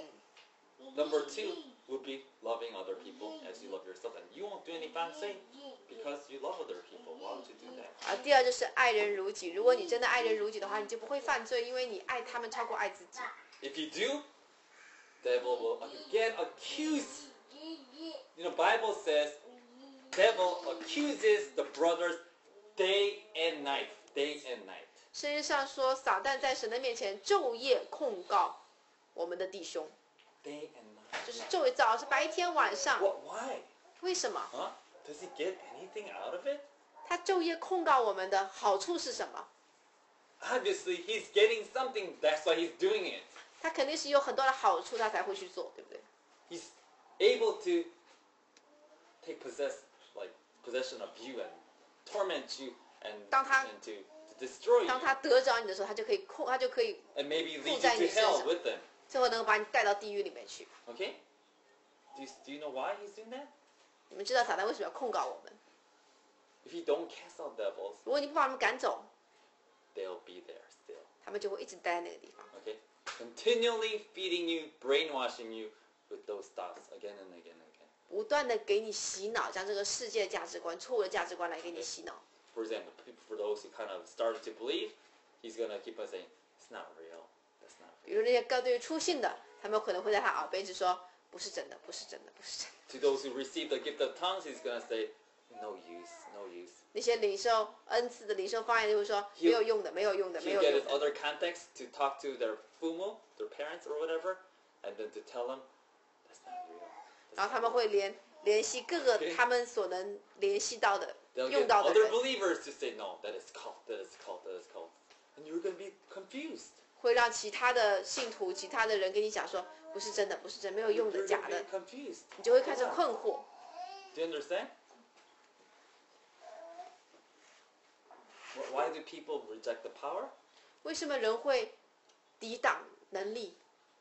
Number two would be loving other people as you love yourself, and you won't do any bad thing because you love other people. Why would you do that? 而第二就是爱人如己，如果你真的爱人如己的话，你就不会犯罪，因为你爱他们超过爱自己。 If you do, devil will again accuse. You know, Bible says, devil accuses the brothers day and night, day and night. 圣经上说，撒旦在神的面前昼夜控告我们的弟兄， Day and night. 就是昼夜早是白天晚上。 What? Why? 为什么？ Huh? Does he get anything out of it? 他昼夜控告我们的好处是什么？ Obviously, he's getting something. That's why he's doing it. 他肯定是有很多的好处，他才会去做，对不对？ He's able to take possess, like possession of you and torment you and, 当他- and to, to destroy you 当他得着你的时候，他就可以控，他就可以 and maybe lead 附 you 在 to 你身 hell 上， with them. 最后能够把你带到地狱里面去。 Okay? Do you, do you know why he's doing that? 你们知道撒旦为什么要控告我们？ If you don't cast out devils, 如果你不把他们赶走， they'll be there still. 他们就会一直待在那个地方， Okay? Continually feeding you, brainwashing you with those thoughts again and again and again. 不断的给你洗脑，将这个世界价值观、错误的价值观来给你洗脑。 for example, for those who kind of started to believe, he's gonna keep on saying, "It's not real. That's not real." 比如那些刚对于初信的，他们可能会在他耳边就说不是真的，不是真的，不是真的。 To those who receive the gift of tongues, he's gonna say, "No use, no use." 那些领受恩赐的领受方言就会说没有用的，没有用的，没 He'll 有 get 用 his 的。 other context to talk to their fumo, their parents or whatever, and then to tell them, "That's not real." 然后他们会联联系各个他们所能联系到的 They'll 用 get 到的 other 人， believers to say, "No, that is cult, that is cult, that is cult," and you're gonna be confused. 会让其他的信徒、其他的人跟你讲说不是真的，不是真，没有用的， You're 假 gonna 的， be confused. 你就会开始困惑。 Do you understand? Wh- Why do people reject the power? 为什么人会抵挡能力？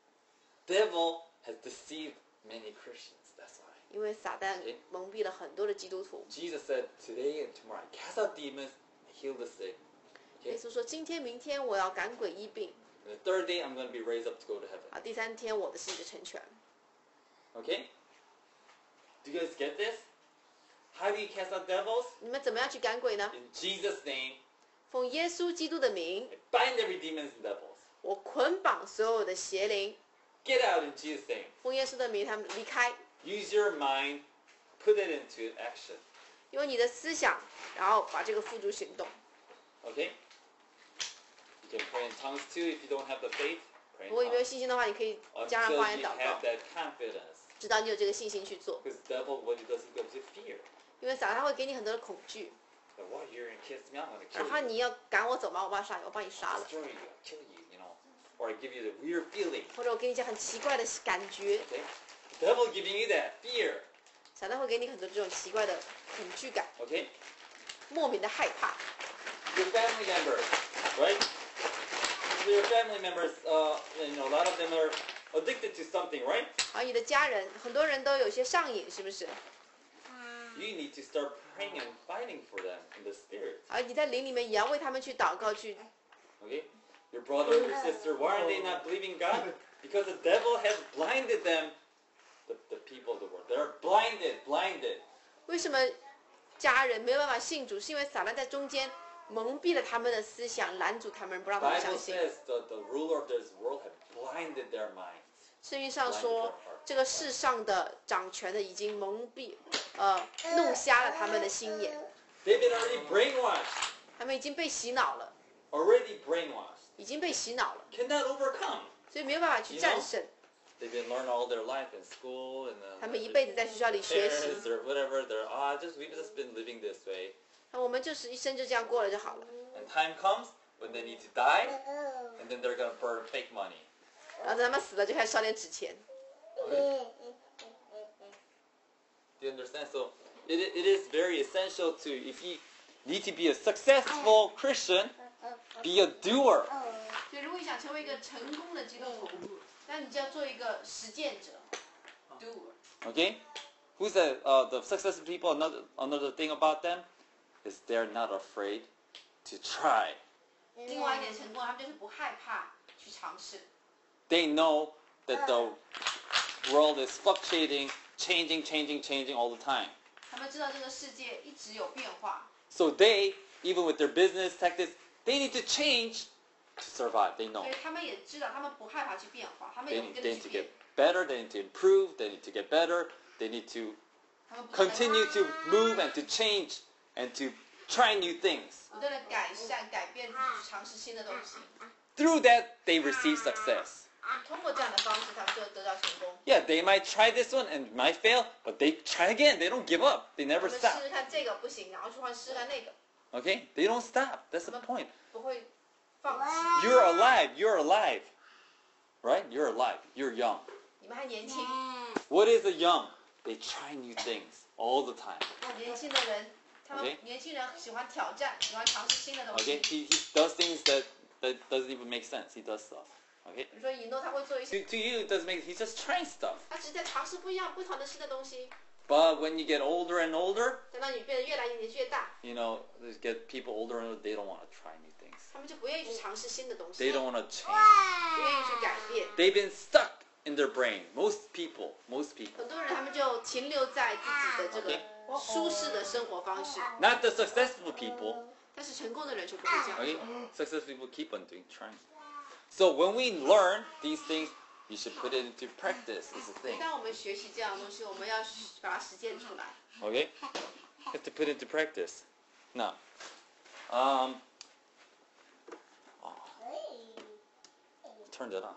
Devil has deceived many Christians. That's why. 因为撒旦 Okay. 蒙蔽了很多的基督徒。 Jesus said, "Today and tomorrow, I cast out demons, I heal the sick." 耶 Okay. 稣说：“今天、明天我要赶鬼医病， And the third day, I'm going to be raised up to go to heaven. 啊，第三天我的是一个成全。 Okay? Do you guys get this? How do you cast out devils? 你们怎么样去赶鬼呢？ In Jesus' name, 奉耶稣基督的名， I bind every demons and devils. 我捆绑所有的邪灵。 Get out in Jesus' name. 奉耶稣的名，他们离开。 Use your mind, put it into action. 用你的思想，然后把这个付诸行动。 Okay? You can pray in tongues too if you don't have the faith. Pray 如果 in 你没有 tongues. 信心的话，你可以加上 Until 方言 you 祷 have 告， that confidence. 直到你有这个信心去做。 Because devil, what he does, he gives you fear. 因为撒旦会给你很多的恐惧， Like, what, you're going to kiss me? I'm going to 然 kill 后 you. 你要赶我走吗？我把杀你，我把你杀了， Destroy you, I'll kill you, you know. Or I give you the weird feeling. 或者我给你一些很奇怪的感觉。 Okay? Devil giving you that fear. 撒旦会给你很多这种奇怪的恐惧感， Okay? 莫名的害怕。 Your family members, right? Your family members, uh, you know, a lot of them are addicted to something, right? 而你的家人，很多人都有些上瘾，是不是？ You need to start praying and fighting for them in the spirit. 而你在灵里面也要为他们去祷告，去 Okay? Your brother and your sister, why are they not believing God? Because the devil has blinded them, the, the people of the world. They're blinded, blinded. 为什么家人没有办法信主？是因为撒旦在中间蒙蔽了他们的思想，拦阻他们，不让他们 Bible 相信。 says the, the ruler of this world have blinded their minds. 圣经上说，这个世上的掌权的已经蒙蔽，呃，弄瞎了他们的心眼， They've been already brainwashed. 他们已经被洗脑了， Already brainwashed. 已经被洗脑了， Cannot overcome. 所以没有办法去战胜。 They've been learning all their life in school and 他 uh, 们一辈子在学校里学习， parents or whatever. They're ah, just we've just been living this way. 那我们就是一生就这样过了就好了。 And time comes when they need to die, and then they're gonna burn fake money. 然后等他们死了，就开始烧点纸钱。 Okay? Do you understand? So it, it is very essential to, if you need to be a successful Christian, be a doer. 所以，如果你想成为一个成功的基督徒，那你就要做一个实践者 ，doer。 Okay? Who's the uh, the successful people? Another another thing about them is they're not afraid to try. 另外一点成功，他们就是不害怕去尝试。 They know that the world is fluctuating, changing, changing, changing all the time. 他们知道这个世界一直有变化， So they, even with their business tactics, they need to change to survive. They know. 所以他们也知道，他们不害怕去变化，他们 They 也 need, 跟 they 着 need 去 to 变 get。better. They need to improve. They need to get better. They need to 他们不断地 continue to move and to change and to try new things. 不断的改善、改变自己，去尝试新的东西。 Through that, they receive success. 通过这样的方式，他们就得到成功。 Yeah, they might try this one and might fail, but they try again. They don't give up. They 我 never 们试 stop. 试看这个不行，然后去换试试看那个， Okay? They don't stop. That's the point. 不会放弃。 You're alive. You're alive. Right? You're alive. You're young. 你们还年轻， What is a young? They try new things all the time. 年轻的人，他们 Okay. 年轻人喜欢挑战，喜欢尝试新的东 Okay? 西。 He, he does things that, that doesn't even make sense. He does stuff. Okay? 比如说以诺，他会做一些， To, to you, it doesn't make He's just trying stuff. 他只是在尝试不一样、不同的新的东西。 But when you get older and older, 等到你变得越来越年纪越大， you know, there's get people older and older, they don't want to try new things. 他们就不愿意去尝试新的东西， They 不 don't want to change. 愿意去改变。 They've been stuck in their brain. Most people, most people. 很多人他们就停留在自己的这个舒适的生活方式。 Not the successful people. 但是成功的人就不会这样 Okay? 做。 Successful people keep on doing, trying. So when we learn these things, we should put it into practice. Is the thing. 当我们学习这样的东西，我们要把它实践出来。 Okay? You have to put it into practice. Now, um, oh, turn that off.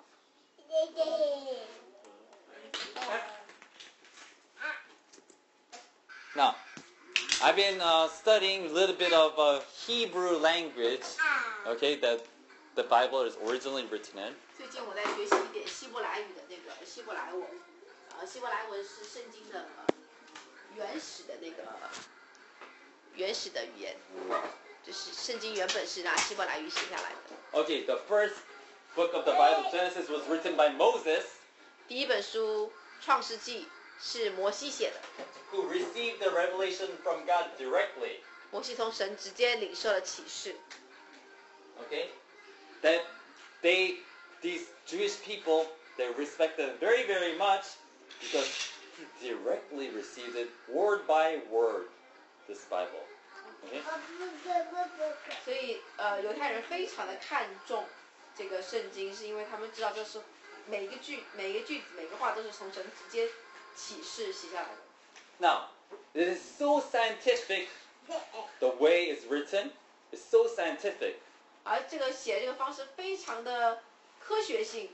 Now, I've been uh, studying a little bit of uh, Hebrew language, okay, that the Bible is originally written in. 最近我在学习一点希伯来语的那个希伯来文，呃，希伯来文是圣经的、呃、原始的那个原始的语言，就是圣经原本是拿希伯来语写下来的。 Okay, the first book of the Bible, Genesis, was written by Moses, 第一本书《创世纪》是摩西写的， who received the revelation from God directly. 摩西从神直接领受了启示。 Okay, that they, these Jewish people, they respected very, very much because he directly received it word by word, this Bible. Okay. 所以呃，犹太人非常的看重这个圣经，是因为他们知道这是每一个句、每一个句子、每个话都是从神直接启示写下来的。 Now, it is so scientific. The way it's written is so scientific. 而这个写这个方式非常的科学性，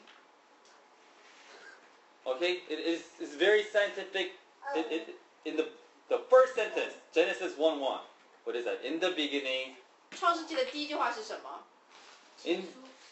Okay, it is it's very scientific. It, it, in the the first sentence, Genesis one one. What is that? In the beginning, 创世纪的第一句话是什么？ in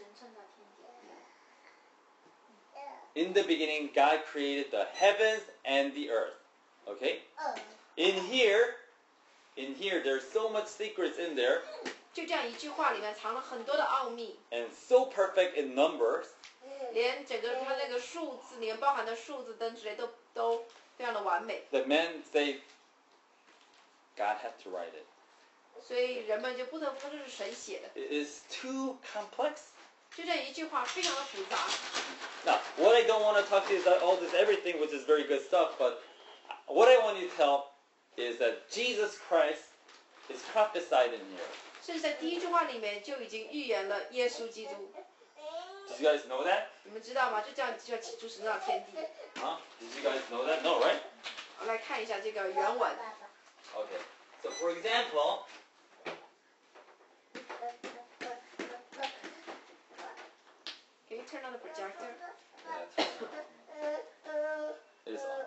in the beginning, God created the heavens and the earth. Okay. In here, in here, there's so much secrets in there, 就这样一句话里面藏了很多的奥秘， and so perfect in numbers. 连整个它那个数字里面包含的数字灯之类都都非常的完美， The men say God had to write it. 所以人们就不得不说这是神写的。 It is too complex. 就这一句话非常的复杂。 Now, what I don't want to talk to you is that all this everything, which is very good stuff, but what I want you to tell is that Jesus Christ is prophesied in here. 甚至在第一句话里面就已经预言了耶稣基督， Did you guys know that? 你们知道吗？就这样就要起初神造天地。 Huh? Did you guys know that? No, right? 我们来看一下这个原文。 Okay. So, for example, Can you turn on the projector? yeah, it is on.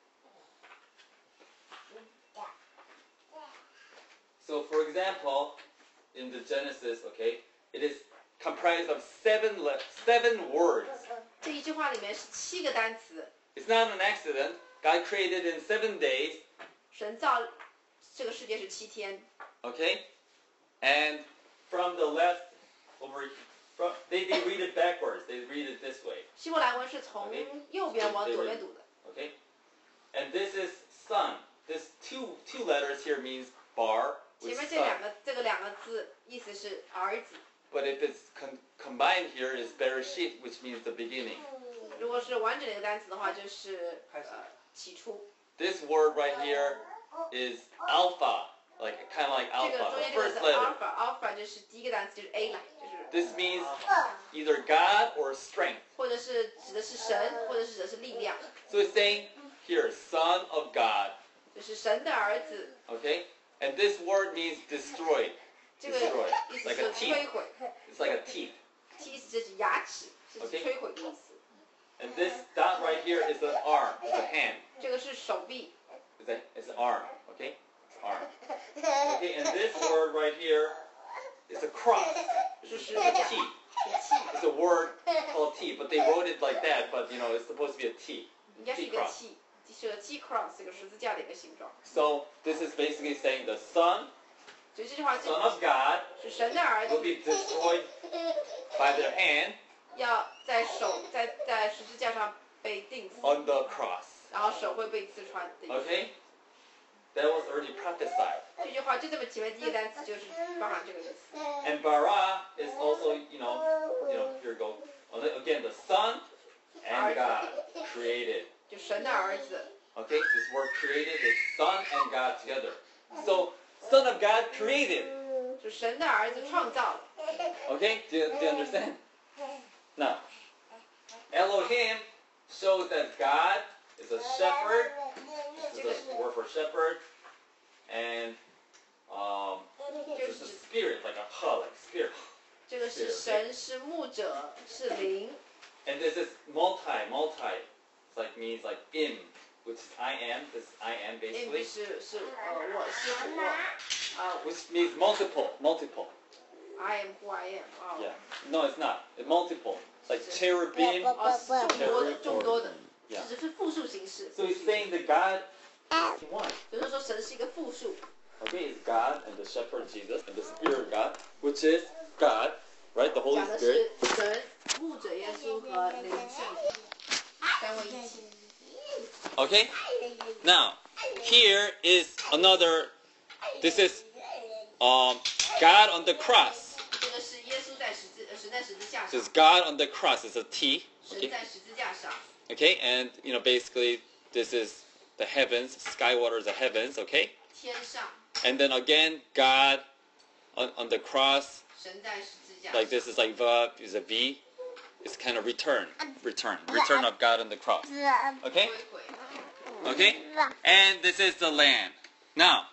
So, for example, in the Genesis, okay, it is comprised of seven le- seven words. 这一句话里面是七个单词， It's not an accident. God created in seven days, 神造这个世界是七天。 okay, and from the left over, from, they, they read it backwards. They read it this way, 希伯来文是从右边往左边读的。 okay, and this is son. This two two letters here means bar, 前 which 面 is 这两 son. 个这个两个字意思是儿子， But if it's con- combined here, is Bereshit, which means the beginning. 如果是完整的一个单词的话，就是呃起初。 This word right here is alpha, like kind of like 这个 alpha, 中 the 间这个 first 是 letter. alpha，alpha 就是第一个单词就是 A，就是 This means either God or strength. 或者是指的是神，或者是指的是力量， So it's saying here, son of God, 就是神的儿子。 okay? And this word means destroyed. 这个 Destroy, 意思 like 是 a 摧 teeth. 毁， It's like a teeth. 踢是指牙齿，是指 Okay 摧毁的意思。 And this dot right here is an arm, it's a hand. 这个是手臂， It's, a, it's an arm, okay? It's arm. Okay, and this word right here is a cross. It's a, it's a T. 是气， It's a word called T, but they wrote it like that, but you know, it's supposed to be a T. 应该是 T 一个 cross. 气，是个 T cross，这个十字架的一个形状。 So this is basically saying the son, 所以这句话 son of God, 是神的儿 will 子 be destroyed by their hand 要在手在在十字架上被钉死， on the cross. 然后手会被刺穿的意思。 Okay? That was already prophesied. 这句话就这么前面第一个单词就是包含这个意思。 And bara is also, you know, you know, here you go. Again, the son and God created. 就神的儿子， Okay? This word created is son and God together. created. 就神的儿子创造了。 Okay, do you, do you understand? Now, Elohim shows that God is a shepherd. This is the word for shepherd. And um, it's a spirit, like a ha, like spirit. 这个是神，是牧者，是灵。 And this is multi, multi. It's like means like in, which is I am. This is I am 因 basically. 为是是呃我是我，啊 Which means multiple, multiple. I am who I am 啊。 Yeah. No, it's not. It's multiple. Like cherubim. 哦，是众多的，众多的， Yeah. 只是复数形式。 So he's saying that God is one. 就是说神是一个复数。 Okay, it's God and the shepherd Jesus and the spirit of God, which is God, right? The Holy 讲的 Spirit. 是神、牧者耶稣和灵性三位一起。 Okay? Now, here is another, this is um, God on the cross. 这个是耶稣在十字，呃神在十字架 This 上 is，God on the cross. It's a T. 神 Okay? 在十字架上。 Okay? And, you know, basically, this is the heavens. Sky water is the heavens. Okay? 天上， And then again, God on, on the cross. 神在十字架 Like 上。 this is like V is a V. It's kind of return. Return. Return of God on the cross. Okay? 归回。 Okay? And this is the land. Now,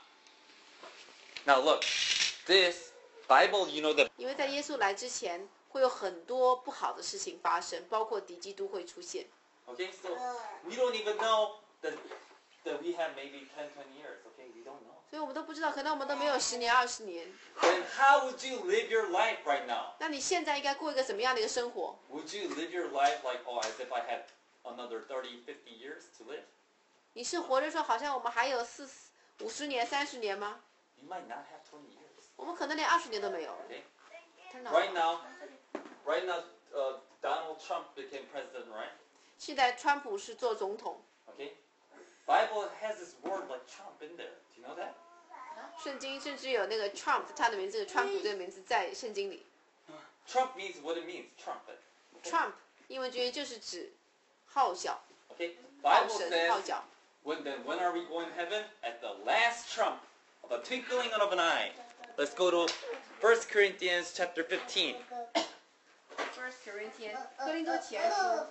now look. This Bible, you know the 因为在耶稣来之前，会有很多不好的事情发生，包括敌基督会出现。 Okay, so we don't even know that that we have maybe ten, twenty years. Okay, we don't know. 所以我们都不知道，可能我们都没有十年、二十年。 Then how would you live your life right now? 那你现在应该过一个怎么样的一个生活？ Would you live your life like, oh, as if I had another thirty, fifty years to live? 你是活着说好像我们还有四五十年、三十年吗？ You might not have twenty years. 我们可能连二十年都没有。 Okay? 看到 Right now, right now, uh, Donald Trump became president, right? 现在川普是做总统， Okay? Bible has this word like Trump in there. Do you know that? 圣经甚至有那个 Trump 他的名字，川普这个名字在圣经里。 Trump means what it means, trumpet. Trump 英文句就是指号角、 Okay? 号 Bible 神、号 says, 角。 when then when are we going to heaven? At the last trump of a twinkling of an eye. Let's go to First Corinthians chapter fifteen. First Corinthians 哥林多前书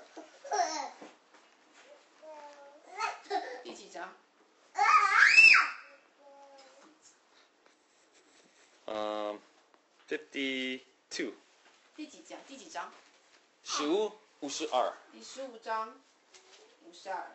第几章？ Um, fifty-two. 第几章？第几章？ 十五、五十二. 第十五章五十二。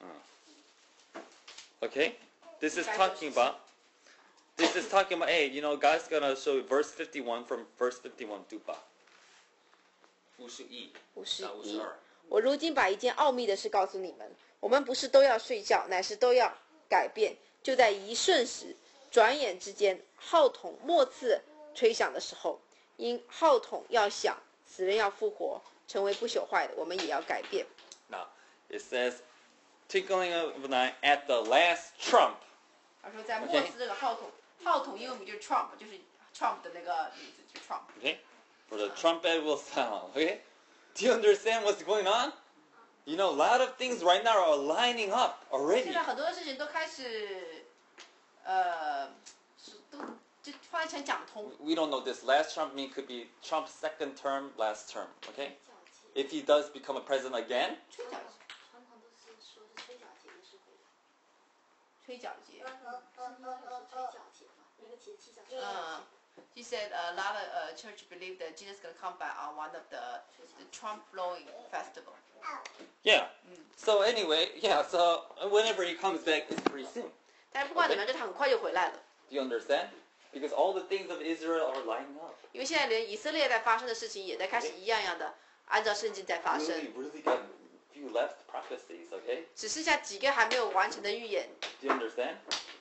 Okay? This is talking about, this is talking about, hey, you know, God's gonna show you verse fifty-one from verse fifty-one 对吧？五十一， 五十到五十一二。 我如今把一件奥秘的事告诉你们：我们不是都要睡觉，乃是都要改变。就在一瞬时，转眼之间，号筒末次吹响的时候，因号筒要响，死人要复活，成为不朽坏的，我们也要改变。 Now, it says, twinkling of an eye at the last trump. 他说在末次这个号筒，号筒英文名就是 Trump，就是 Trump 的那个名字，就是 Trump。 Okay? For the trumpet will sound. Okay? Do you understand what's going on? You know, a lot of things right now are lining up already. 现在很多的事情都开始，呃，是都就发展成讲通。 We don't know this last Trump mean could be Trump's second term, last term. Okay? If he does become a president again, 吹角节， 传统都是说是吹角节的时候， 吹角节。 圣经有说吹角节嘛，一个节气叫吹角嗯节。 He said a lot of uh, church believe that Jesus is gonna come back on one of the the Trump blowing festival. yeah. So anyway, yeah, so whenever he comes back, it's pretty soon. 但是不管怎么样，就他很快就回来了， Do you understand? Because all the things of Israel are lining up. 因为现在连以色列在发生的事情也在开始一样样的按照圣经在发 Really, 生， really got few left prophecies, okay? 只剩下几个还没有完成的预言。 Do you understand?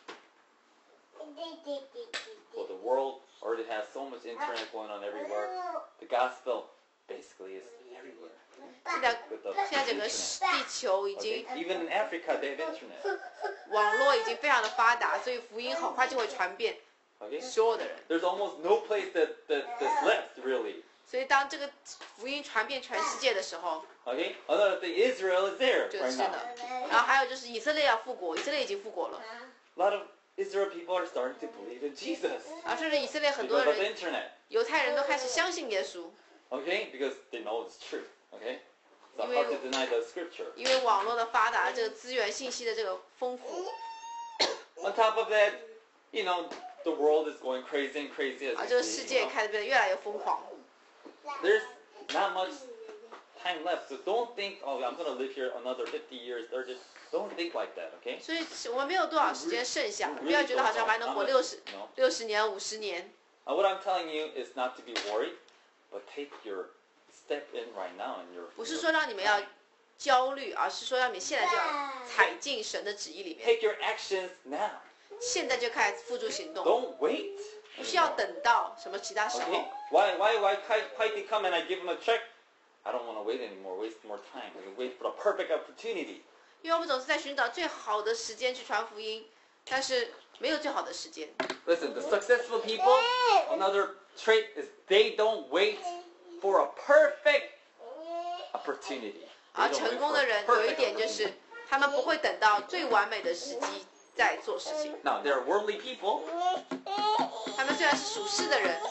Well, the world already has so much internet going on everywhere. The gospel basically is everywhere. 现在 With the 现在整个 internet. 地球已 Okay? 经 Even in Africa, they have internet. 网络已经非常的发达，所以福音很快就会传遍 Okay? 所有的人。 There's almost no place that, that that's left, really. 所以当这个福音传遍全世界的时候， Okay? Another thing, Israel is there 就 right 是 now. 的。然后还有就是以色列要复国，以色列已经复国了。 A lot of Israel people are starting to believe in Jesus 啊，甚至以色列很多 because of the 人， internet. 犹太人都开始相信耶稣， Okay, because they know it's truth. Okay, so You hard to will- deny the scripture. 因为网络的发达，这个资源信息的这个丰富， On top of that, you know, the world is going crazy and crazy as 啊， we 这个 see, 世 you 界 know. 开始变得越来越疯狂。 There's not much time left, so don't think, oh, I'm gonna live here another fifty years, thirty. Don't think like that, okay? 所以我们没有多少时间剩下，不要觉得好像还能活六十、 No. 六十年、五十年。 Uh, what I'm telling you is not to be worried, but take your step in right now in your. 不是说让你们要焦虑，而是说让你现在就要踩进神的旨意里面， Take your actions now. 现在就开始付诸行动， Don't wait. 不需要 anymore. 等到什么其他时 Okay? 候。 Why why why Heidi come and I give him a check? I don't want to wait anymore. Waste more time. I can wait for the perfect opportunity. 因为我们总是在寻找最好的时间去传福音，但是没有最好的时间。 Listen, the successful people, another trait is they don't wait for a perfect opportunity. They 而 don't 成 wait 功 for 的 a 人有一 perfect 点就 opportunity. 是，他们不会等到最完美的时机在做事情。 Now, there are worldly people, 他们虽然是属世的人，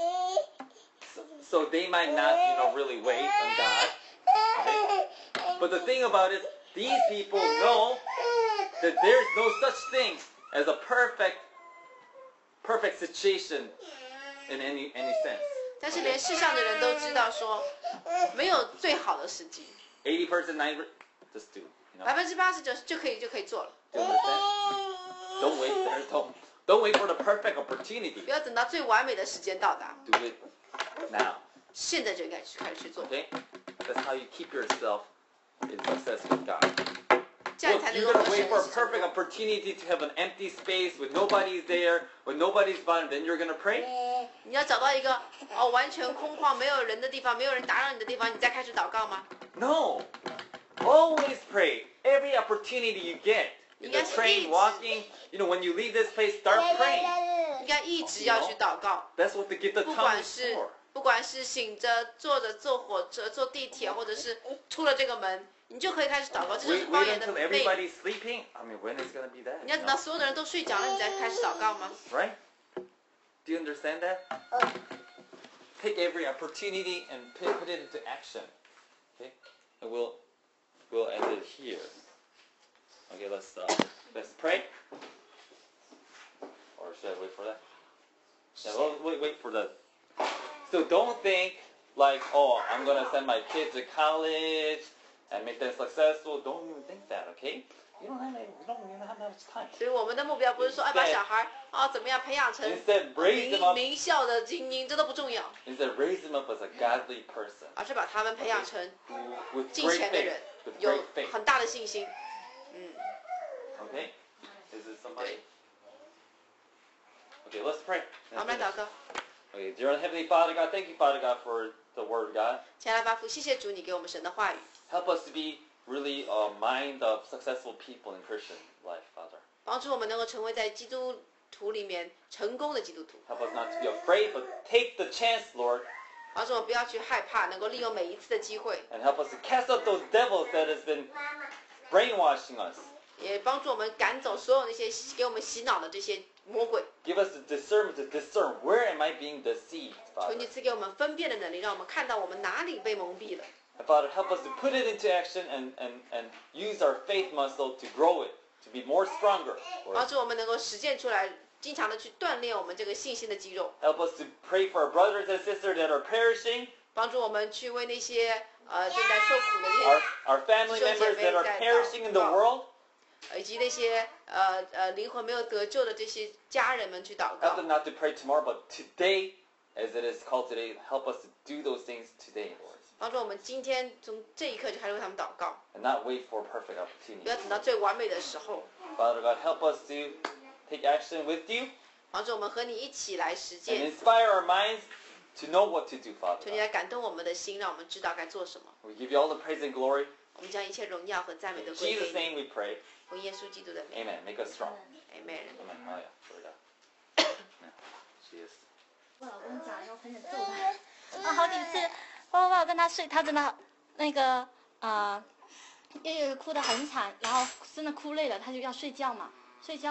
so, so they might not, you know, really wait on God. Okay? But the thing about it, these people know that there's no such thing as a perfect, perfect situation in any any sense. 但是连世上的人都知道说，没有最好的时机， eighty percent, ninety, just do. You know? 百分之八十九就可以就可以做了， Do you understand? Don't wait there. Don't don't wait for the perfect opportunity. 不要等到最完美的时间到达， Do it now. 现在就应该去开始去做， Okay? That's how you keep yourself in success with God. 这样 Well, 才能 you're 够 gonna 和 wait 神 for a 一起成 perfect 功。 opportunity to have an empty space with nobody's there, when nobody's bound, then you're gonna pray? 你要找到一个哦完全空旷、没有人的地方，没有人打扰你的地方，你再开始祷告吗？ No. Always pray. Every opportunity you get. In the Yes, train, it. walking, you know, when you leave this place, start praying. 应该一直要去祷告， That's what the gift of 不 tongue 管 is 是 for. 不管是醒着、坐着、坐火车、坐地铁，或者是出了这个门，你就可以开始祷告。这就是 Wait, 方 wait 言的 until 魅力。 everybody's sleeping. I mean, when is gonna be that? 你要 you 等到 know? 所有的人都睡着了，你再开始祷告吗？ Right? Do you understand that? Take every opportunity and put put it into action. Okay? And we'll we'll end it here. Okay, let's uh, let's pray. Or should I wait for that? Yeah, well, wait wait for that. So don't think like, oh, I'm gonna send my kids to college and make them successful. Don't even think that, okay? You don't have any, you don't even have that much time. 所以我们的目标不是说哎把小孩啊怎么样培养成 Instead, raise them 名 up. 名校的精英，这都不重要， Instead, raise them up as a godly person 而是把他们培养成 with 敬 great 虔的 faith. 人， With 有 great faith. 很大的信心。嗯， Okay? Is it somebody? Okay, let's pray. 好，我们来祷告。 Okay, dear Heavenly Father God, thank you, Father God, for the Word of God. 亲爱的巴父，谢谢主，你给我们神的话语， Help us to be really a mind of successful people in Christian life, Father. 帮助我们能够成为在基督徒里面成功的基督徒， Help us not to be afraid, but take the chance, Lord, 帮助我们不要去害怕，能够利用每一次的机会， and help us to cast out those devils that has been brainwashing us. 也帮助我们赶走所有那些给我们洗脑的这些魔鬼。 Give us the discernment to discern where am I being deceived, 求 Father. 你赐给我们分辨的能力，让我们看到我们哪里被蒙蔽了。 And Father, help us to put it into action and, and, and use our faith muscle to grow it, to be more stronger. 帮 Lord. 助我们能够实践出来，经常的去锻炼我们这个信心的肌肉， Help us to pray for our brothers and sisters that are perishing, 帮助我们去为那些呃正在受苦的 our, 那 our family members that are perishing in the world. 些，以及那些呃呃灵魂没有得救的这些家人们去祷 Help 告 them。not to pray tomorrow, but today, as it is called today, help us to do those things today, Lord. 帮助我们今天从这一刻就开始为他们祷告， And not wait for a perfect 不 opportunity. 要等到最完美的时候。 Father God, help us to take action with you 帮助我们和你一起来实 and 践， inspire our minds to know what to do, Father 求你 God. 来感动我们的心，让我们知道该做什么。 We give you all the praise and glory. 我们将一切荣耀和赞美 In 都归 Jesus' 给你， name we pray. 奉耶稣基督的名 Amen. Make us strong. ，Amen。 Amen. Oh yeah, glory to God. Yeah, she is. 我老公讲要很想揍他，啊，好几次，包包包跟他睡，他真的那个啊，夜夜哭得很惨，然后真的哭累了，他就要睡觉嘛，睡觉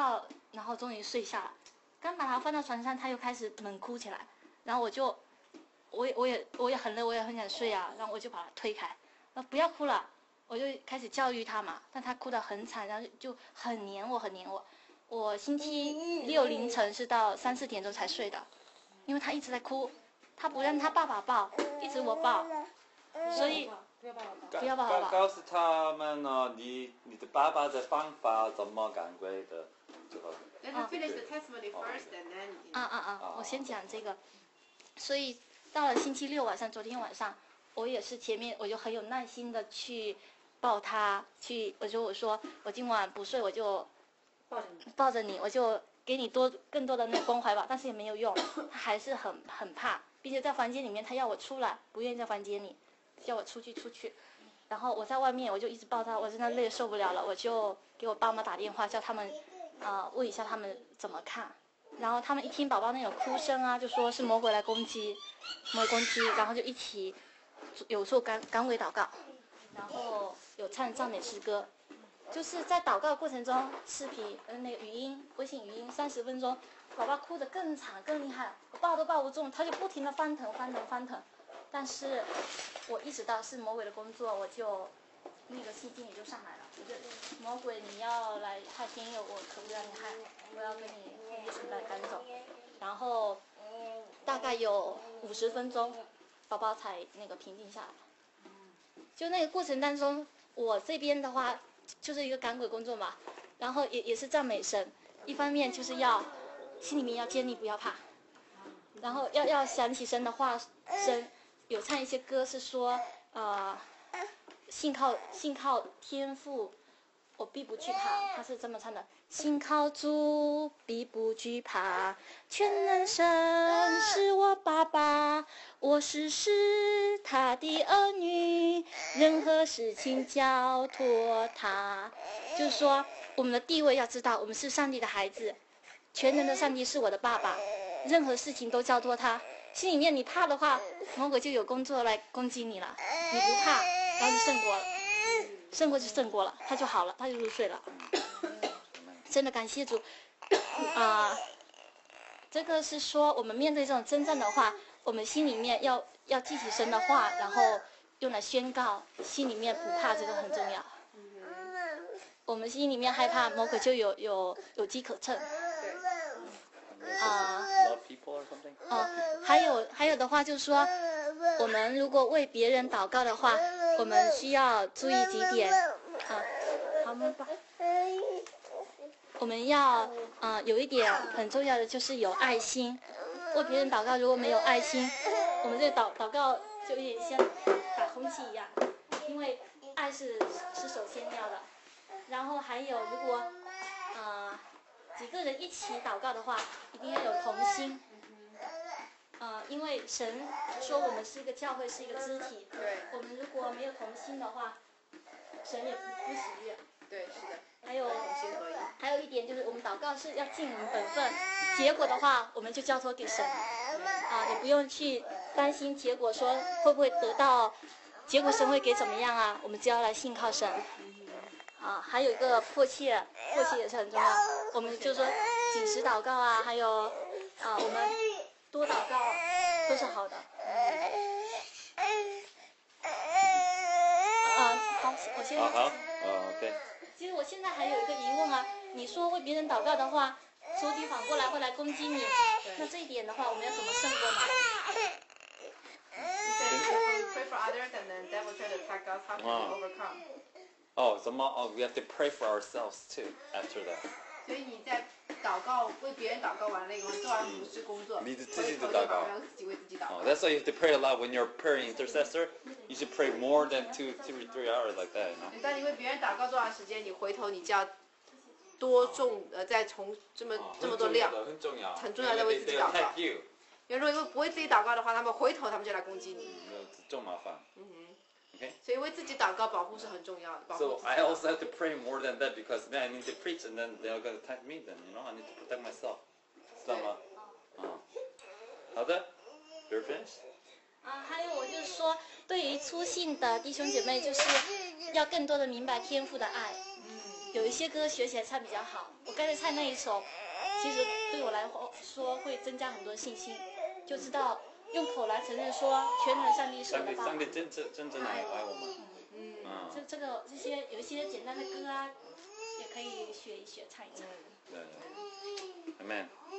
然后终于睡下了。刚把他放到床上，他又开始猛哭起来，然后我就，我也我也我也很累，我也很想睡啊，然后我就把他推开，啊不要哭了，我就开始教育他嘛，但他哭得很惨，然后就很黏我很黏我。我星期六凌晨是到三四点钟才睡的，因为他一直在哭，他不让他爸爸抱，一直我抱，所以不要抱抱。 告诉他们呢，你你的爸爸的方法怎么赶鬼的，之后。 Let her finish the testimony first, and then. 啊啊啊！我先讲这个，所以到了星期六晚上，昨天晚上我也是前面我就很有耐心的去抱他，去我就我说我今晚不睡，我就抱着你，抱着你，我就给你多更多的那个关怀吧，但是也没有用，他还是很很怕，并且在房间里面他要我出来，不愿意在房间里，叫我出去出去，然后我在外面我就一直抱他，我真的累受不了了，我就给我爸妈打电话叫他们。呃，问一下他们怎么看，然后他们一听宝宝那种哭声啊，就说是魔鬼来攻击，魔鬼攻击，然后就一起有做赶赶鬼祷告，然后有唱赞美诗歌，就是在祷告过程中，视频呃那个语音微信语音三十分钟，宝宝哭得更惨更厉害，我抱都抱不住，他就不停地翻腾翻腾翻腾，但是我意识到是魔鬼的工作，我就。那个信心也就上来了，我就魔鬼你要来害天佑，我可不让你害，我要跟你用耶稣来赶走。然后大概有五十分钟，宝宝才那个平静下来。就那个过程当中，我这边的话就是一个赶鬼工作嘛，然后也也是赞美神，一方面就是要心里面要坚立，不要怕，然后要要想起神的话，神有唱一些歌是说呃。信靠信靠天父，我必不惧怕。他是这么唱的：信靠主，必不惧怕。全能神是我爸爸，我是是他的儿女，任何事情交托他。就是说，我们的地位要知道，我们是上帝的孩子，全能的上帝是我的爸爸，任何事情都交托他。心里面你怕的话，魔鬼就有工作来攻击你了。你不怕。然后就胜过了，胜过就胜过了，他就好了，他就入睡了。真的感谢主，啊、呃，这个是说我们面对这种征战的话，我们心里面要要记起神的话，然后用来宣告，心里面不怕，这个很重要。我们心里面害怕魔鬼就有有有机可乘。啊、呃，哦，还有还有的话就是说。我们如果为别人祷告的话，我们需要注意几点啊。好吗？我们要呃有一点很重要的就是有爱心。为别人祷告如果没有爱心，我们这祷祷告就有点像打空气一样，因为爱是是首先要的。然后还有如果呃几个人一起祷告的话，一定要有同心。呃，因为神说我们是一个教会，是一个肢体。 对。 我们如果没有同心的话，神也不不喜悦。 对，是的。 还有同心合一。 还有一点就是我们祷告是要尽我们本分，结果的话我们就交托给神。啊，你不用去担心结果，说会不会得到，结果神会给怎么样啊？我们只要来信靠神。啊，还有一个迫切，迫切也是很重要。我们就说紧实祷告啊，还有啊我们。多祷告都是好的。啊，好，我先。 好好，哦 ，OK。 其实我现在还有一个疑问啊，你说为别人祷告的话，仇敌反过来会来攻击你，那这一点的话，我们要怎么胜过呢？ Pray for others and then devil try to attack us. How can we overcome? Oh, 怎么？哦 ，we have to pray for ourselves too after that. 所以你在祷告为别人祷告完了以后，做完服侍工作， 你自己回头的祷告。 让自己为自己祷告。 Oh, that's why you have to pray a lot when you're praying intercessor. You should pray more than two, two, three hours like that, you know. 当你为别人祷告多长时间，你回头你就要多重呃再从这么这么多量， 很重要， 很重要的为自己祷告。因为如果不为自己祷告的话，他们回头他们就来攻击你。 重麻烦。 嗯哼。 Okay. 所以为自己祷告保护是很重要的。保护 So I also have to pray more than that because then I need to preach and then they're going to attack me. Then you know I need to protect myself. 知道吗？啊，好的 ，You're finished. 啊，还有我就是说，对于初信的弟兄姐妹，就是要更多的明白天父的爱。有一些歌学起来唱比较好，我刚才唱那一首，其实对我来说会增加很多信心，就知道用口来承认说全能上帝是我上帝， 的爸爸。 上帝真真真正的爱爱我们。 嗯， 嗯这这个这些有一些简单的歌啊，也可以学一学，唱一唱。 对对。Amen。